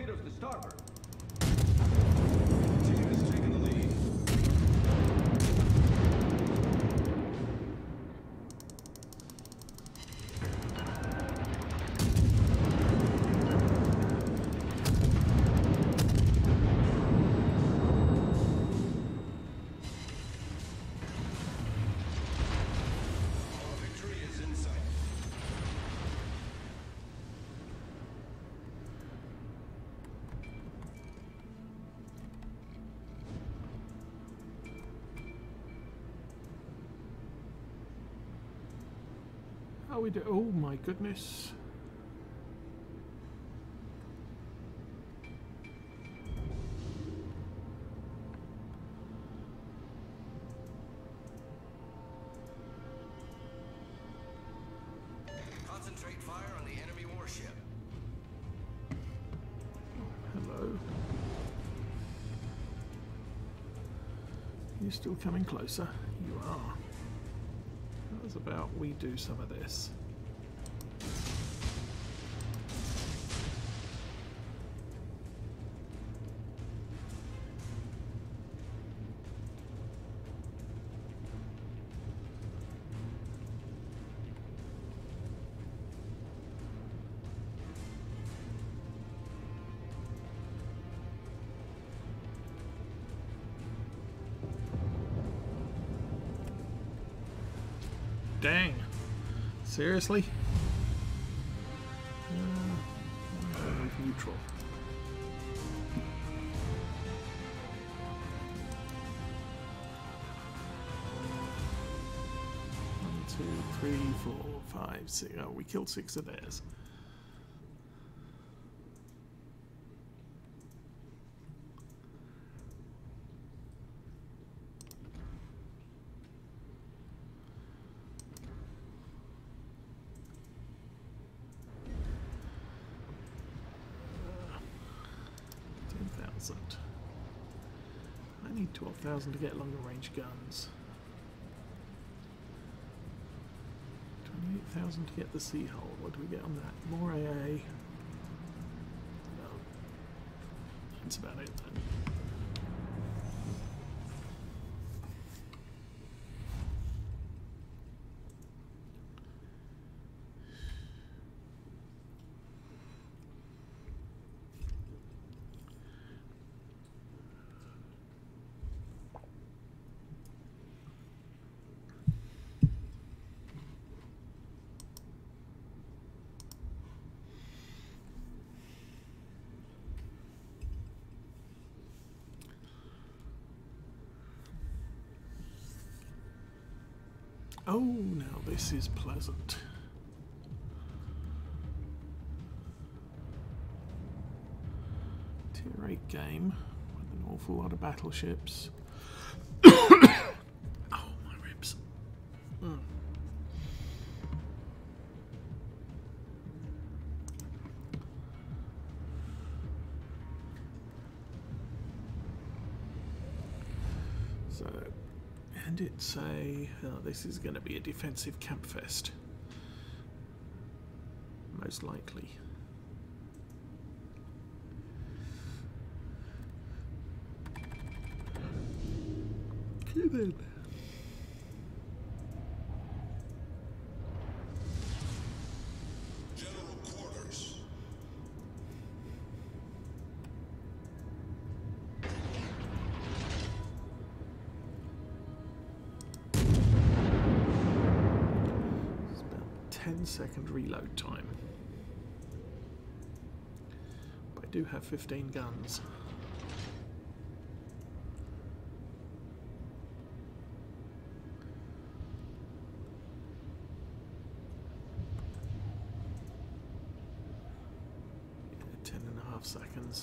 torpedoes to starboard. Team has taken the lead. Victory is in sight. How we do? Oh my goodness. Concentrate fire on the enemy warship. Hello. You still coming closer? You are. How's about we do some of this? Dang. Seriously? Uh, I'm neutral. One, two, three, four, five, six. Oh, we killed six of theirs. I need twelve thousand to get longer range guns. twenty-eight thousand to get the Sea Hull. What do we get on that? More A A. No. That's about it then. Oh, now this is pleasant. Tier eight game with an awful lot of battleships. Oh, my ribs. Mm. So, and it's a, oh, this is going to be a defensive camp fest. Most likely. Okay then. General quarters. It's about ten second reload time. But I do have fifteen guns. Ten and a half seconds.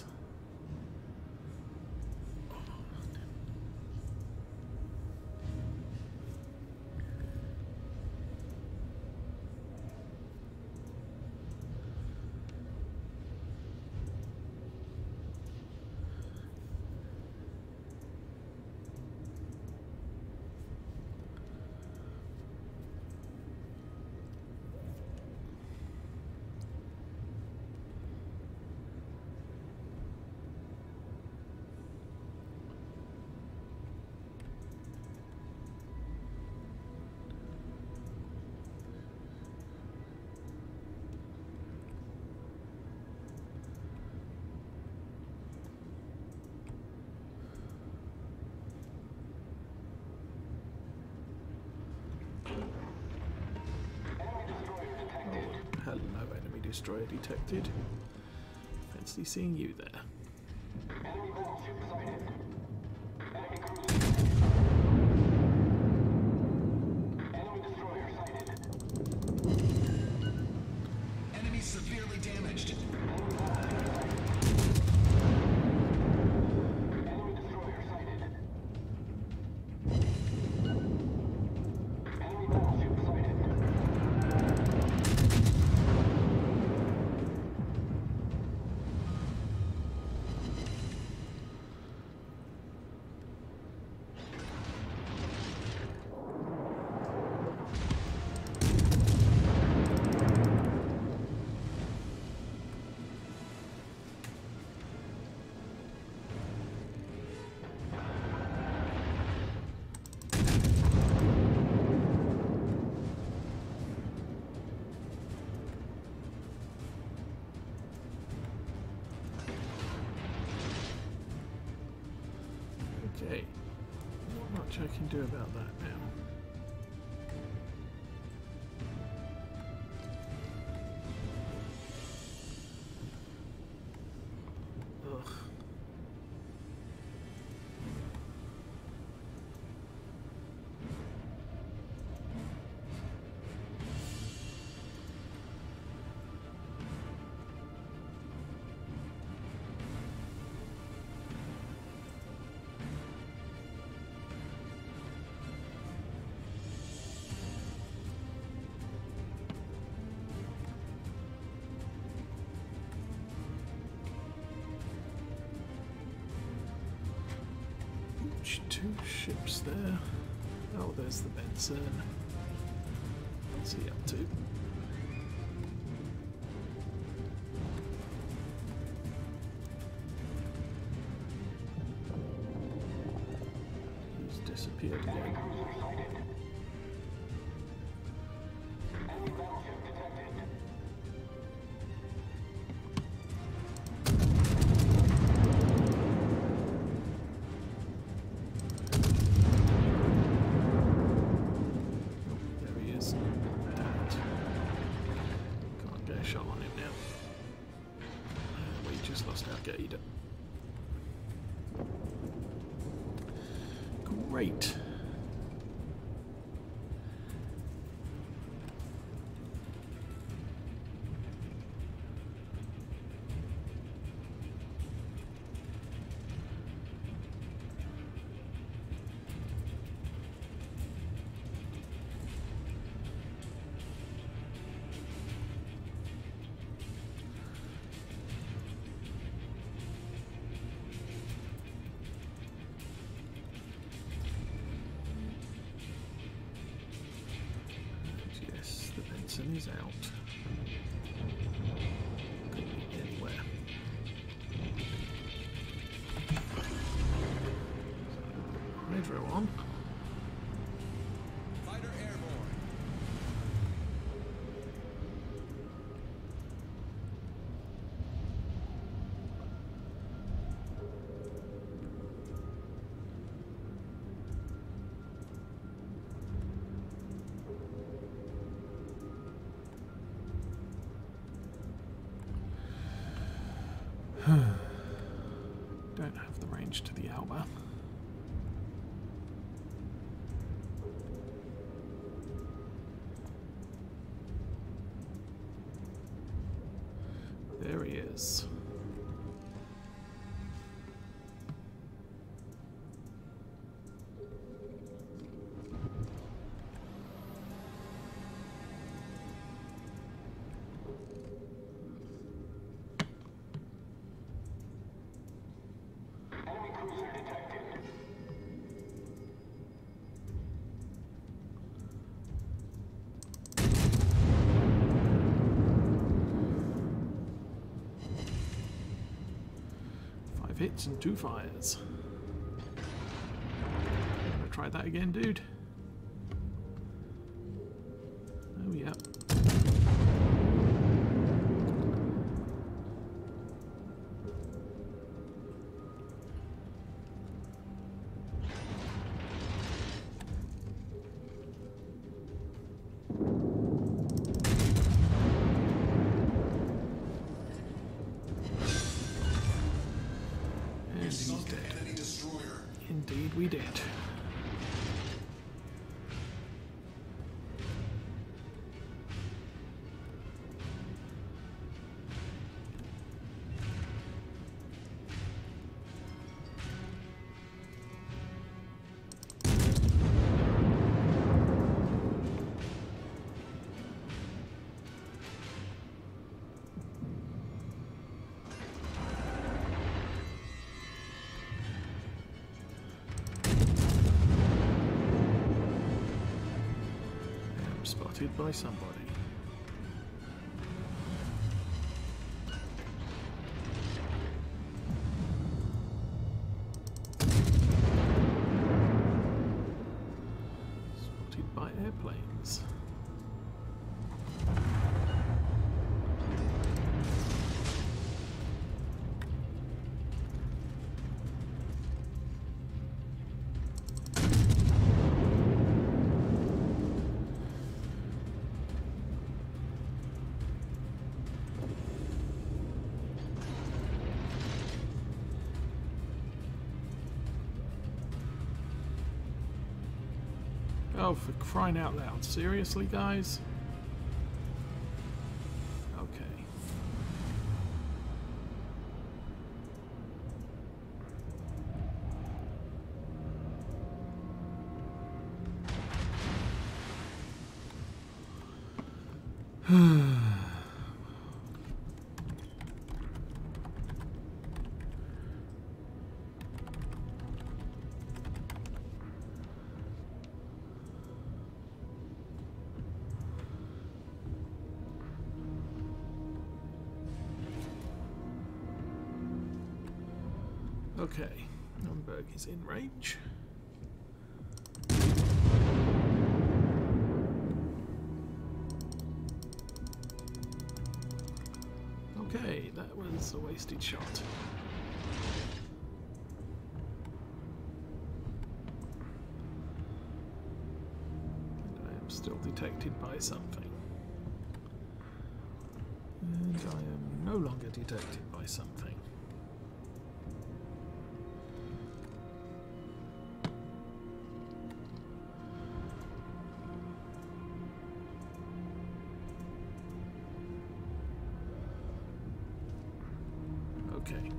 destroyer detected. Fancy seeing you there. Enemy battleship sighted. Enemy cruiser. Enemy destroyer sighted. Enemy severely damaged. Enemy battleship sighted. Enemy destroyer sighted. Enemy battleship sighted. Okay, not much I can do about that now. Ugh. Two ships there. Oh, there's the Benson. What's he up to? He's disappeared Enemy again. cruiser sighted. Enemy battleship detected. There he is. And can't get a shot on him now. Uh, we just lost our gator. Great. Yes, the Benson is out. Could be anywhere. Hydro on. Fighter airborne. Don't have the range to the Alba. There he is. Enemy cruiser detected. Five hits and two fires. Wanna try that again, dude? Oh yeah. he did. Spotted by somebody. Spotted by airplanes. Oh, for crying out loud. Seriously, guys? Okay. Okay, Nürnberg is in range. Okay, that was a wasted shot. And I am still detected by something. And I am no longer detected by something. Okay.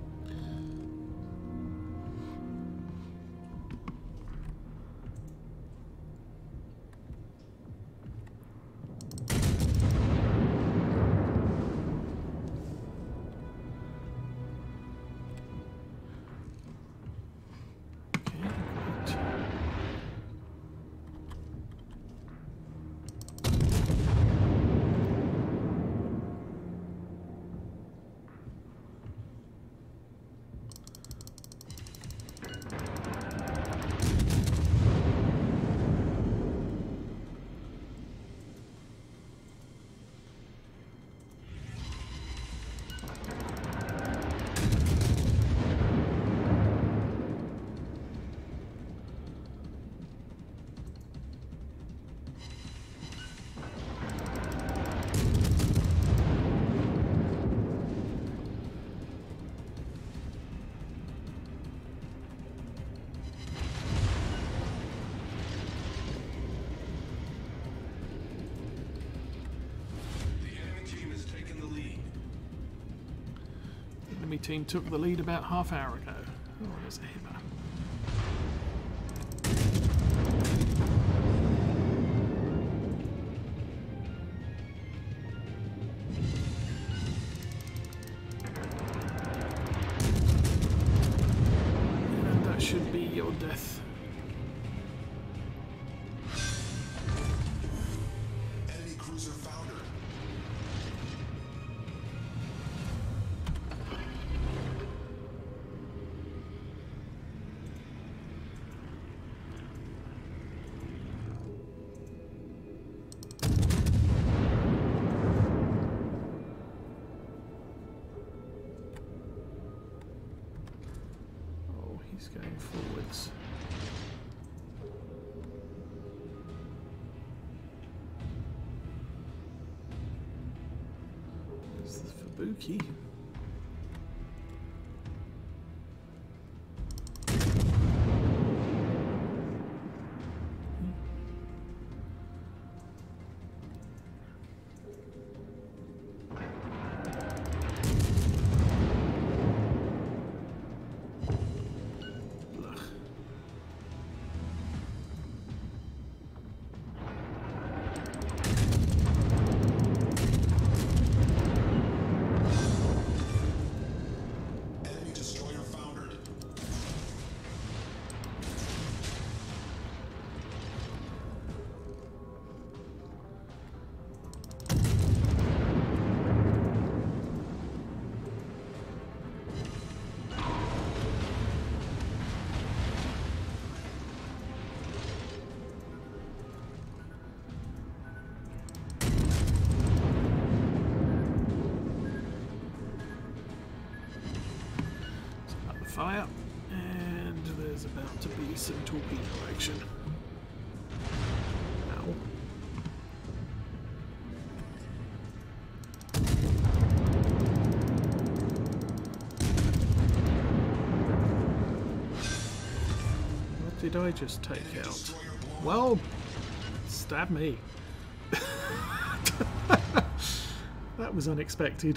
Enemy team took the lead about half hour ago. Oh, there's a hipper. And that should be your death. Enemy cruiser foundered. He's going forwards. There's the Fubuki. fire, and there's about to be some torpedo action. Ow. What did I just take out? Well, stab me. That was unexpected.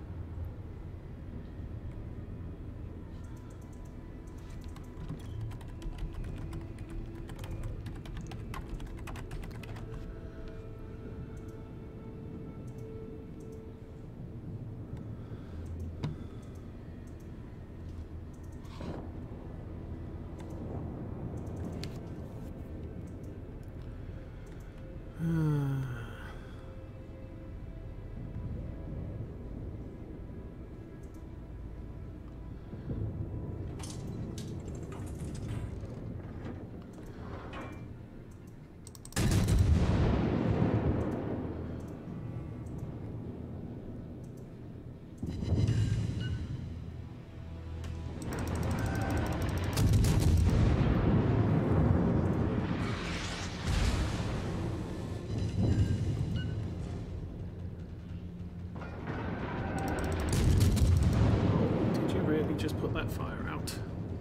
Just put that fire out.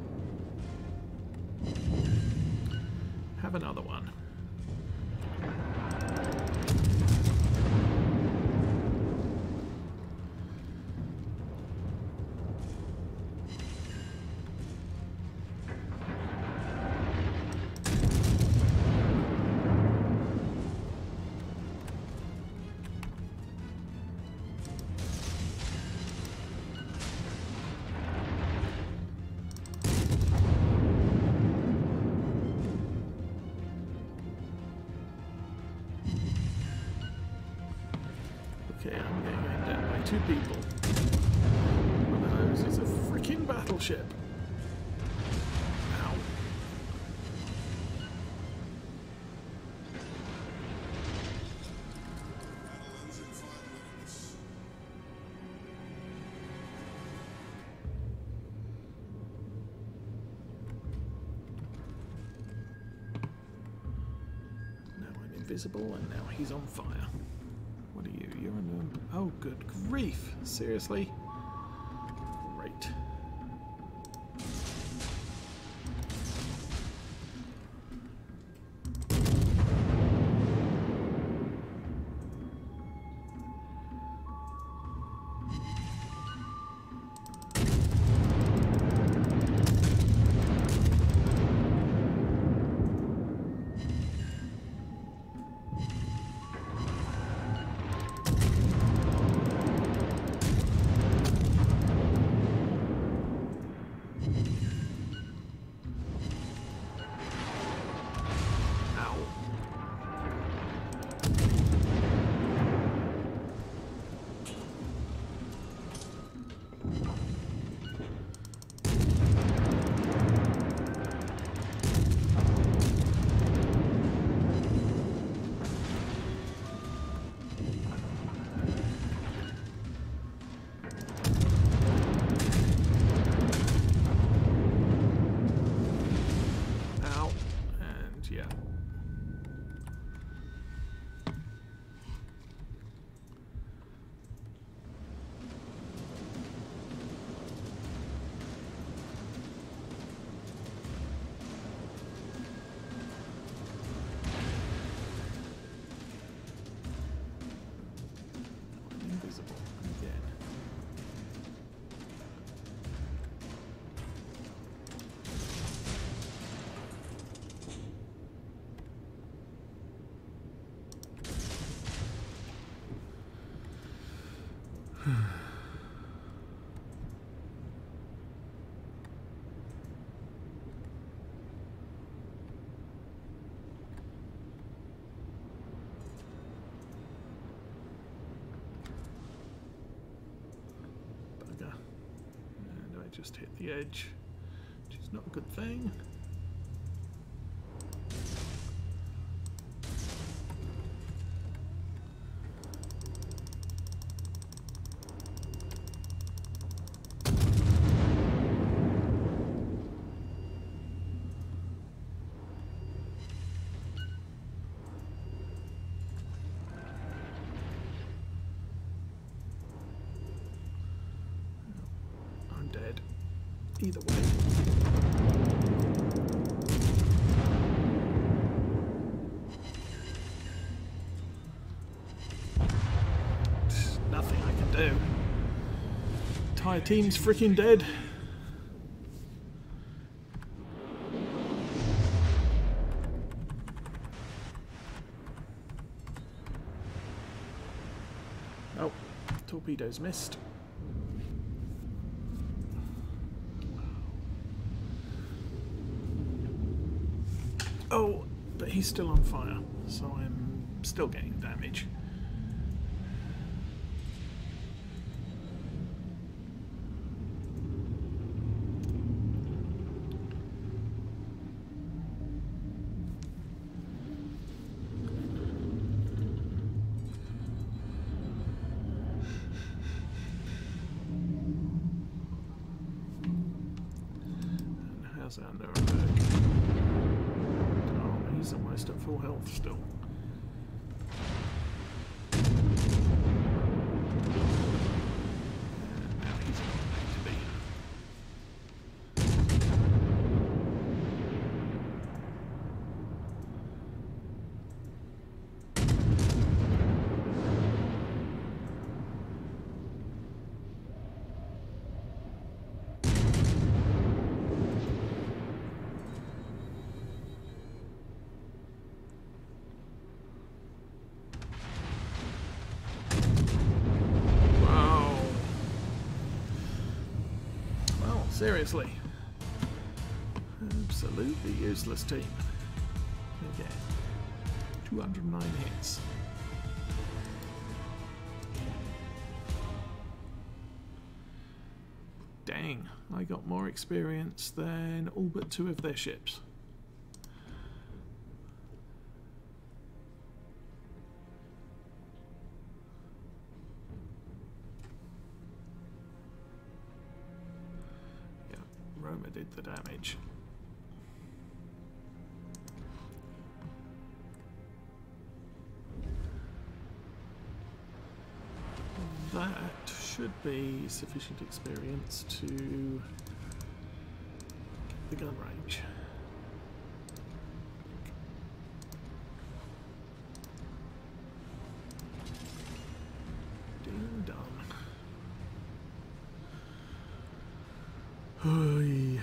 Have another one. Okay, I'm getting aimed at by two people. One of those is a freaking battleship. Ow. Battle ends in five minutes. Now I'm invisible and now he's on fire. What are you? You're an... Um, oh, good grief. Seriously? Great. Just hit the edge, which is not a good thing. either way. There's nothing I can do. Entire team's freaking dead. Oh, torpedoes missed. Oh, but he's still on fire, so I'm still getting damage. And how's our Nuremberg? He's almost at full health still. And now he's not going to be. Seriously. Absolutely useless team. Okay. two hundred nine hits. Dang, I got more experience than all but two of their ships. Roma did the damage. That should be sufficient experience to get the gun range. Ding dong. Oy.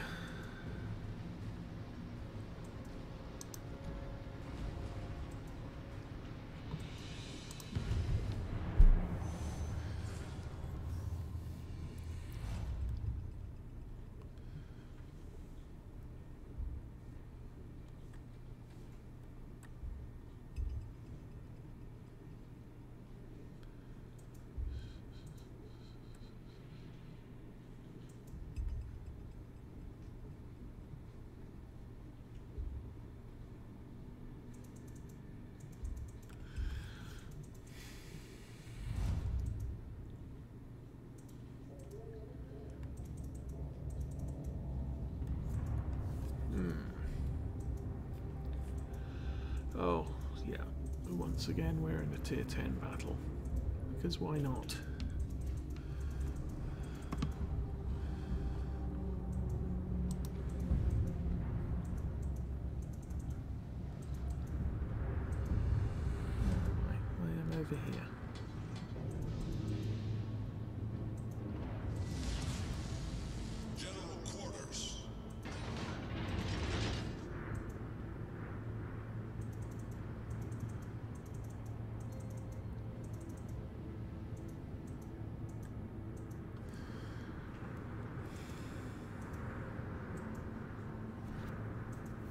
Oh, yeah. Once again, we're in a tier ten battle. Because why not? Right, I am over here. General quarters.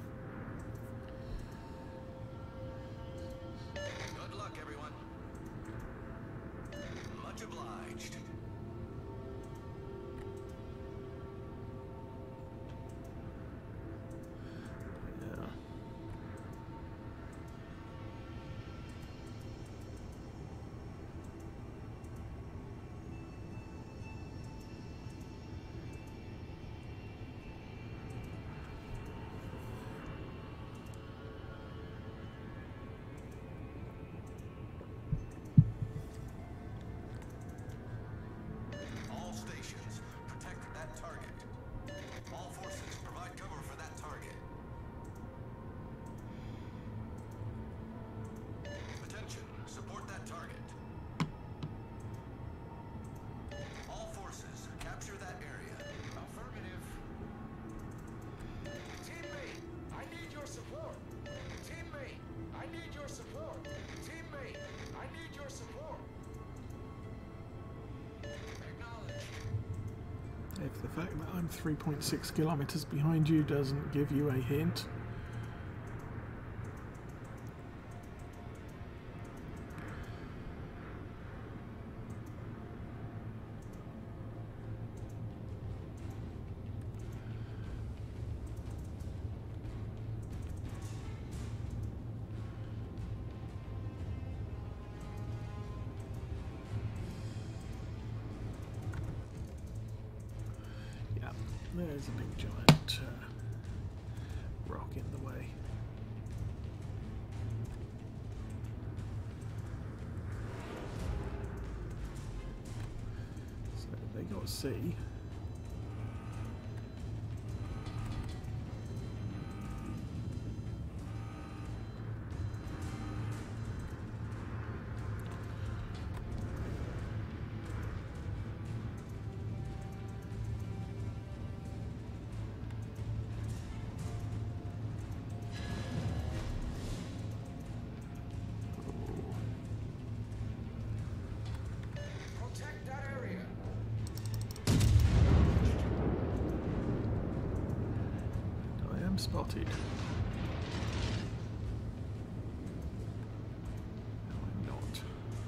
Good luck, everyone. target. All forces, capture that area. Affirmative. Teammate, I need your support. Teammate, I need your support. Teammate, I need your support. Acknowledge. If the fact that I'm three point six kilometers behind you doesn't give you a hint. There's a big giant uh, rock in the way. So they got C. Protect that area. I am spotted. No, I'm not.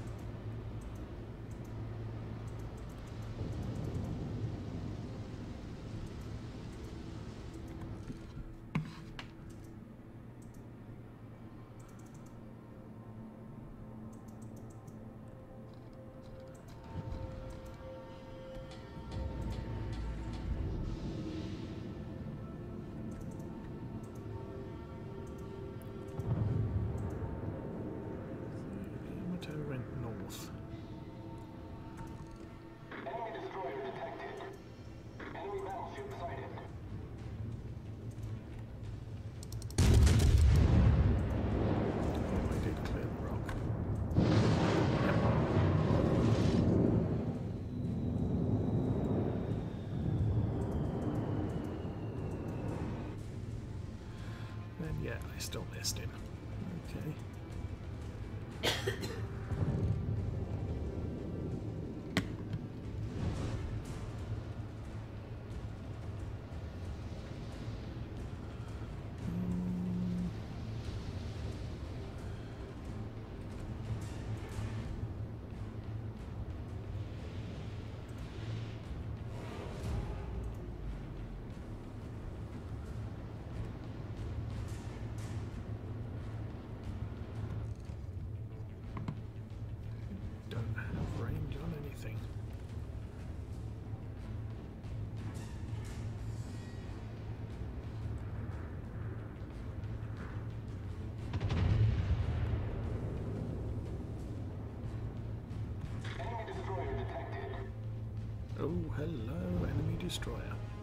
Yamato went north. Enemy destroyer detected. Enemy battleship sighted. Oh, I did clear the rock. Then yeah, I still missed him. Okay. Don't have range on anything. Enemy destroyer detected. Oh, hello, enemy destroyer.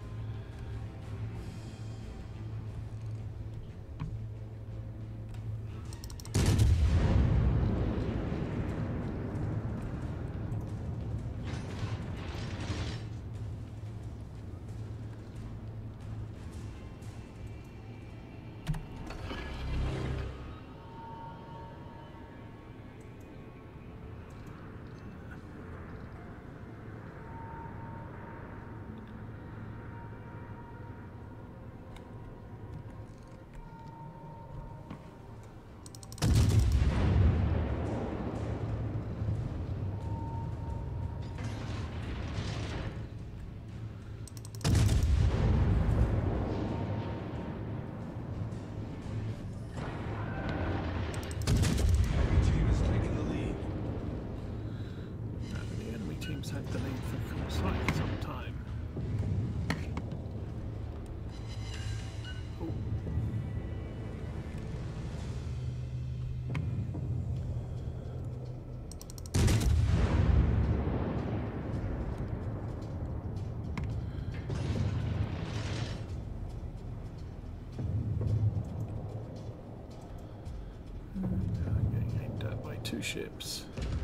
Enemy team is taking the lead. Uh, the enemy team's had the lead for quite some time. Oh. And, uh, getting aimed at by two ships.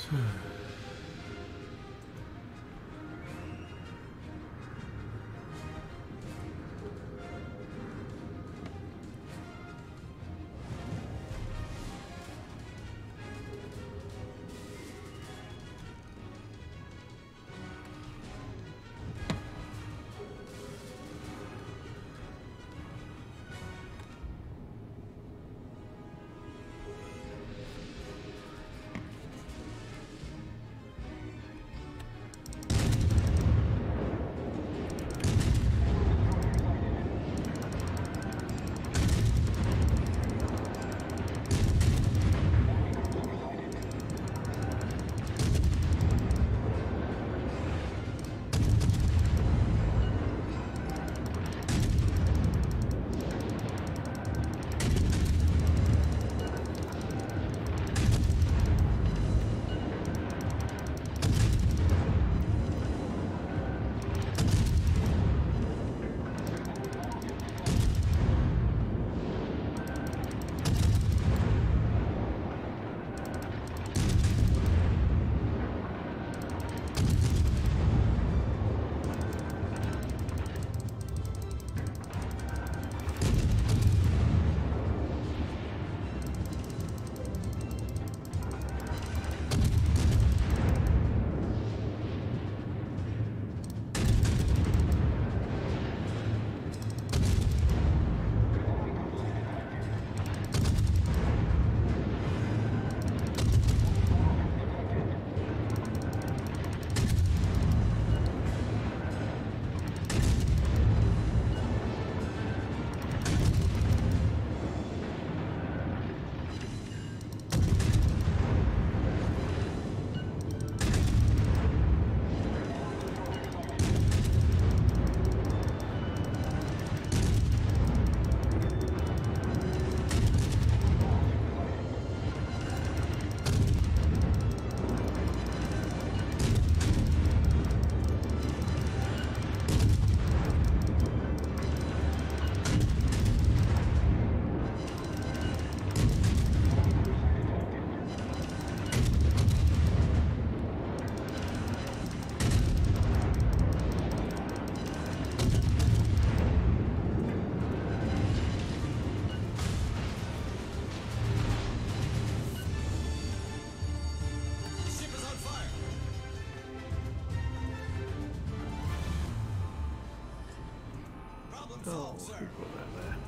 Oh, we put that there.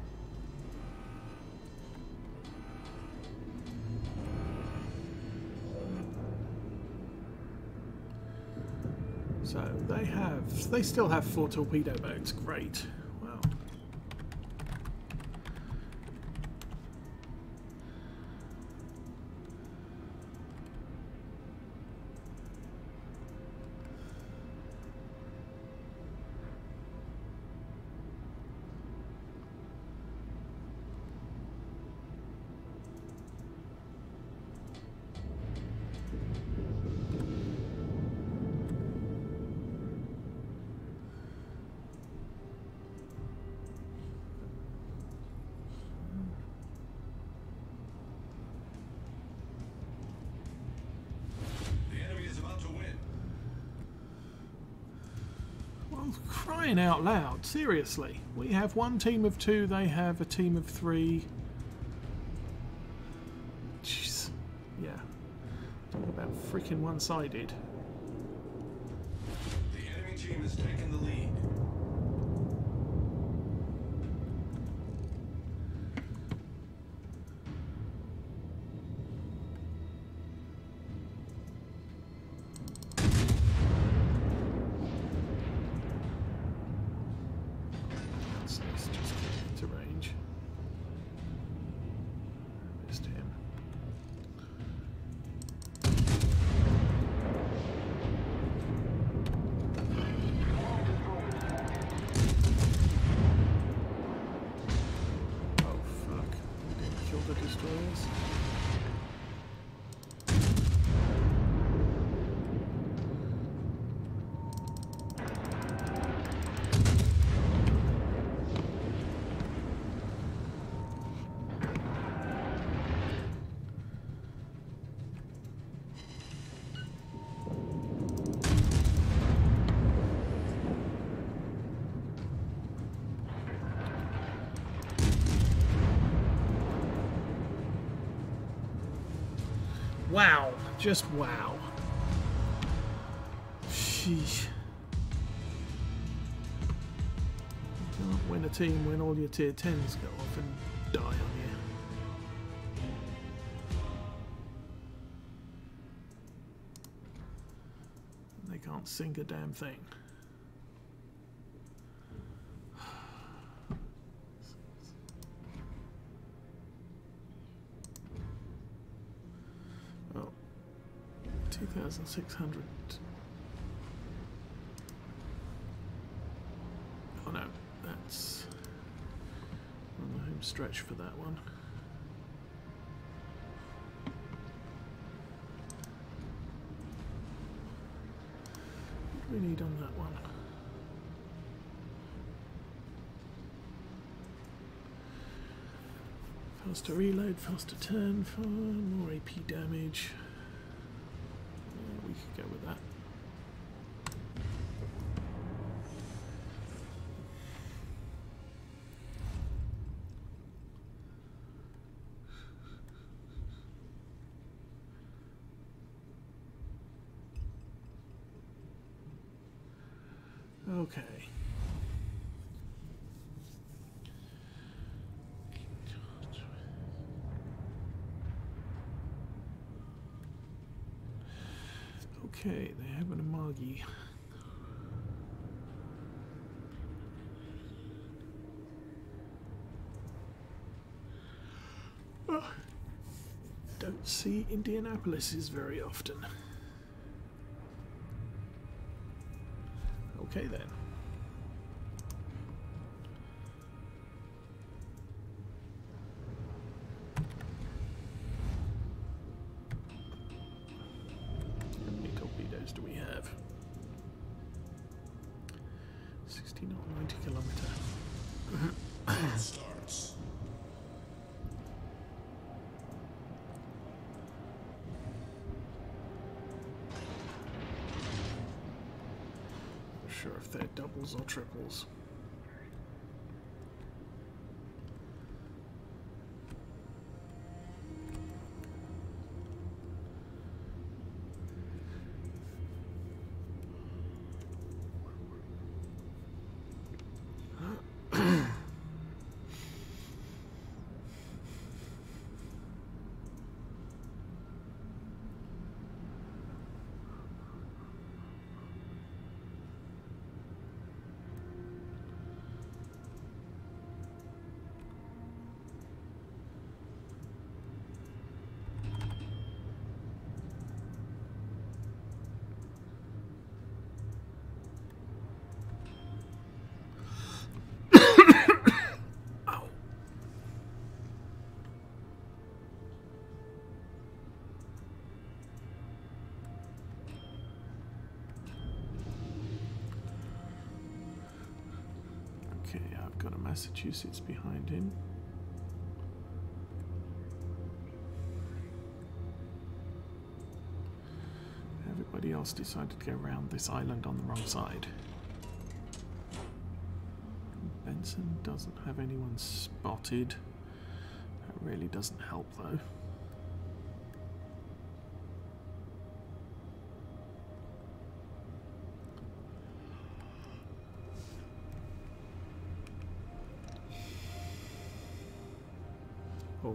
So they have, they still have four torpedo boats. Great. Wow. Crying out loud, seriously. We have one team of two, they have a team of three. Jeez. Yeah. Talk about freaking one-sided. The enemy team has taken the lead. Wow. Just wow. Sheesh. You can't win a team when all your tier tens go off and die on you. They can't sink a damn thing. Oh, two thousand six hundred. Oh no, that's on the home stretch for that one. What do we need on that one? Faster reload, faster turn, for more A P damage. Yeah, we could go with that. Okay. Okay, they have an Amagi. Oh, don't see Indianapolis's very often. Okay then. How many torpedoes do we have? sixty knot, ninety kilometer. Starts. Not sure if they're doubles or triples. Okay, I've got a Massachusetts behind him. Everybody else decided to go around this island on the wrong side. Benson doesn't have anyone spotted. That really doesn't help though. Oh.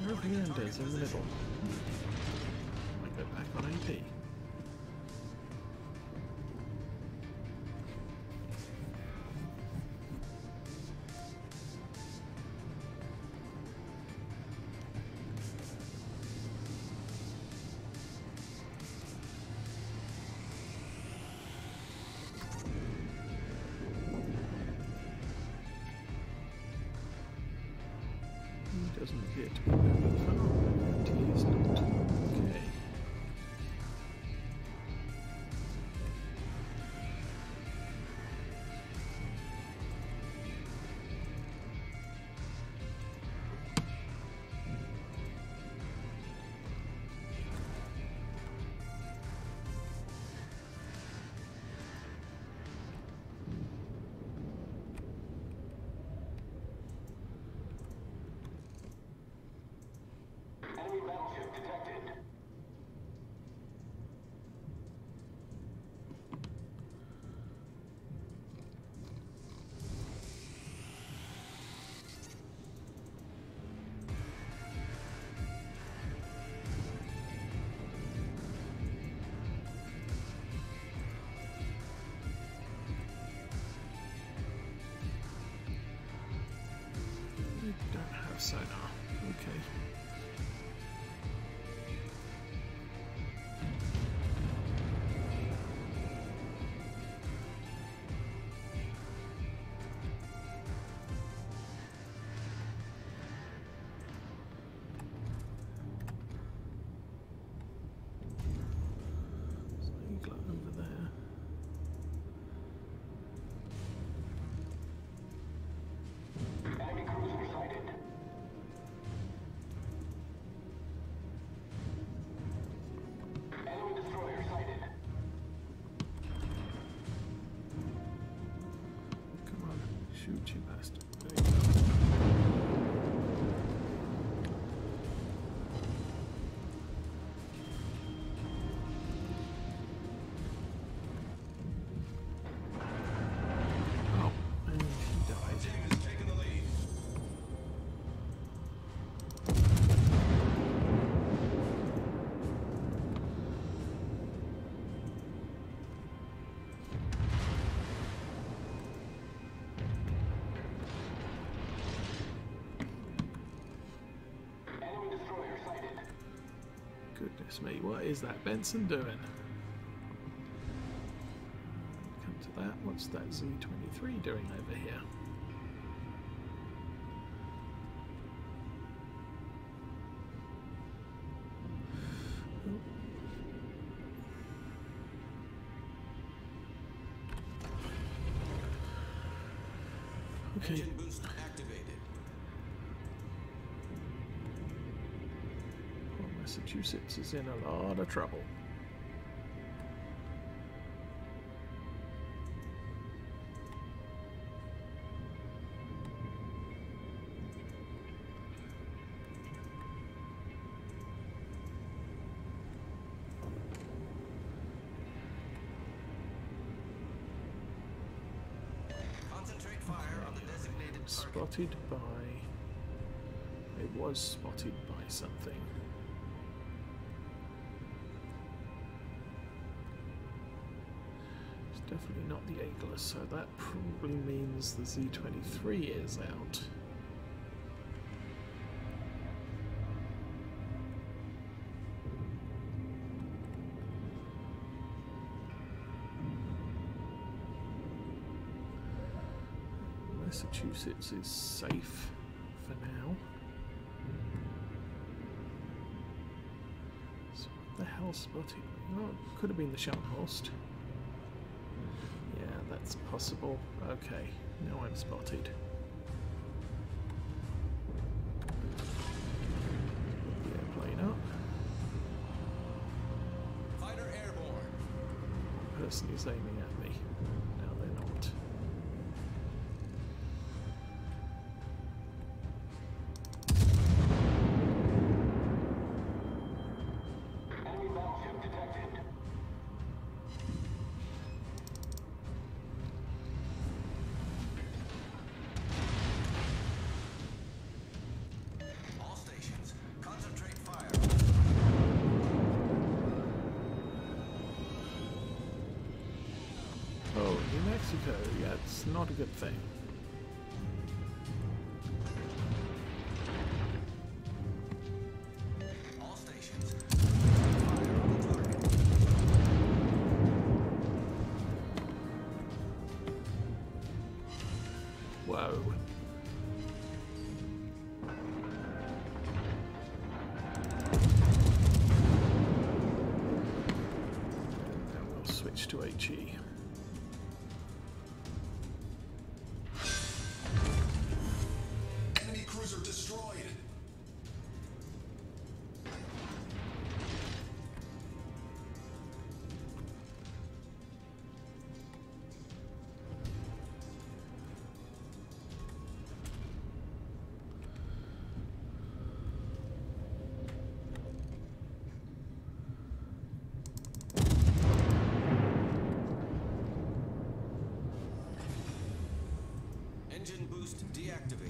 Fire of Leanders in the middle. I go back on A P. Doesn't appear to be moving far, and he is not. Okay. Enemy battleship detected. We don't have sonar. Okay. Over there. Enemy cruiser sighted. Enemy destroyer sighted. Come on, shoot you bastard. There you go. Goodness me, what is that Benson doing? Come to that, what's that Z twenty-three doing over here? Okay. Engine boost activated. Well, Massachusetts is in a lot of trouble. Concentrate fire on the designated target. Spotted by... It was spotted by something. It's definitely not the Aegis, so that probably means the Z twenty-three is out. Massachusetts is safe for now. So what the hell spotted me? Oh, could have been the Scharnhorst. Yeah, that's possible. Okay, now I'm spotted. Put the airplane up. Fighter airborne. The person is aiming at me. No, they're not. Enemy battleship detected. All stations, not a good thing. All stations. Fire on the target. Whoa. Then we'll switch to H E. Enemy cruiser destroyed. Engine boost deactivated.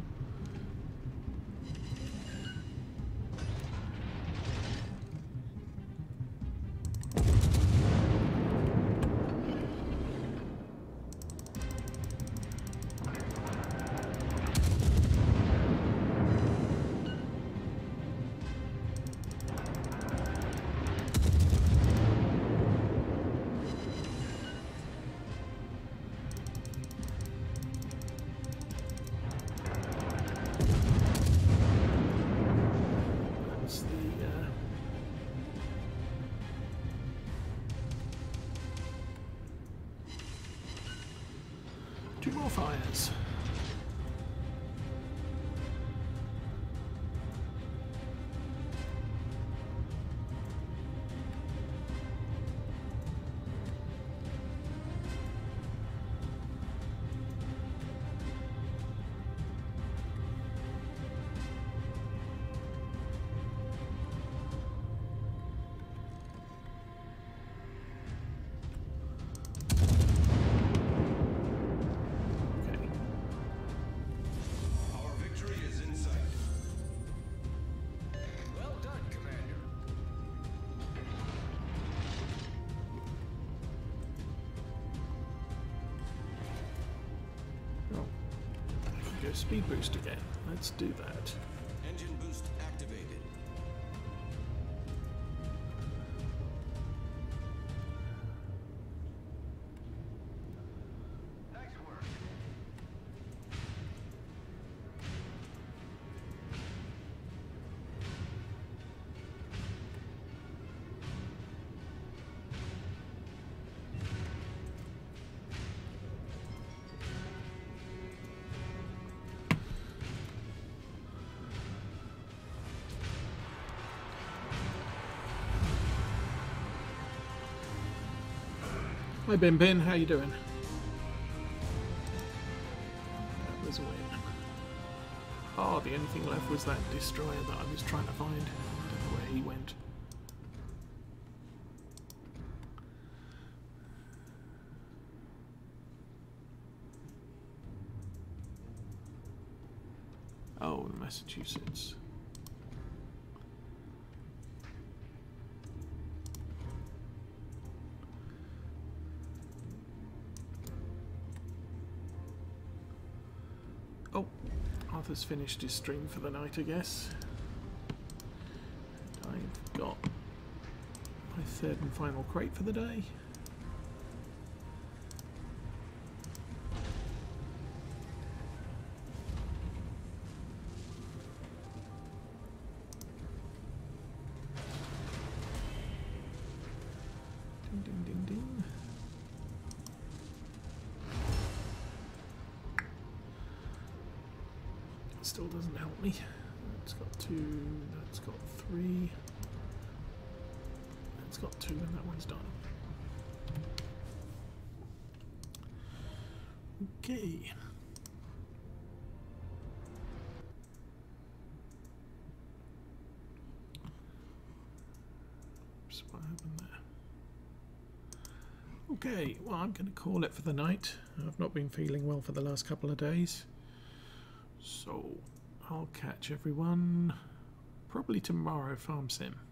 That's the uh, two more fires. Okay. Our victory is in sight. Well done, Commander. Oh, I can go speed boost again. Let's do that. Engine boost activated. Nice work. Hi Bin Bin, how you doing? That was a win. Oh, the only thing left was that destroyer that I was trying to find. I don't know where he went. Oh, Massachusetts. Oh, Arthur's finished his stream for the night, I guess. I've got my third and final crate for the day. Ding, ding, ding, ding. Still doesn't help me. That's got two, that's got three. That's got two, and that one's done. Okay. Oops, what happened there? Okay, well, I'm going to call it for the night. I've not been feeling well for the last couple of days. So, I'll catch everyone probably tomorrow, Farm Sim.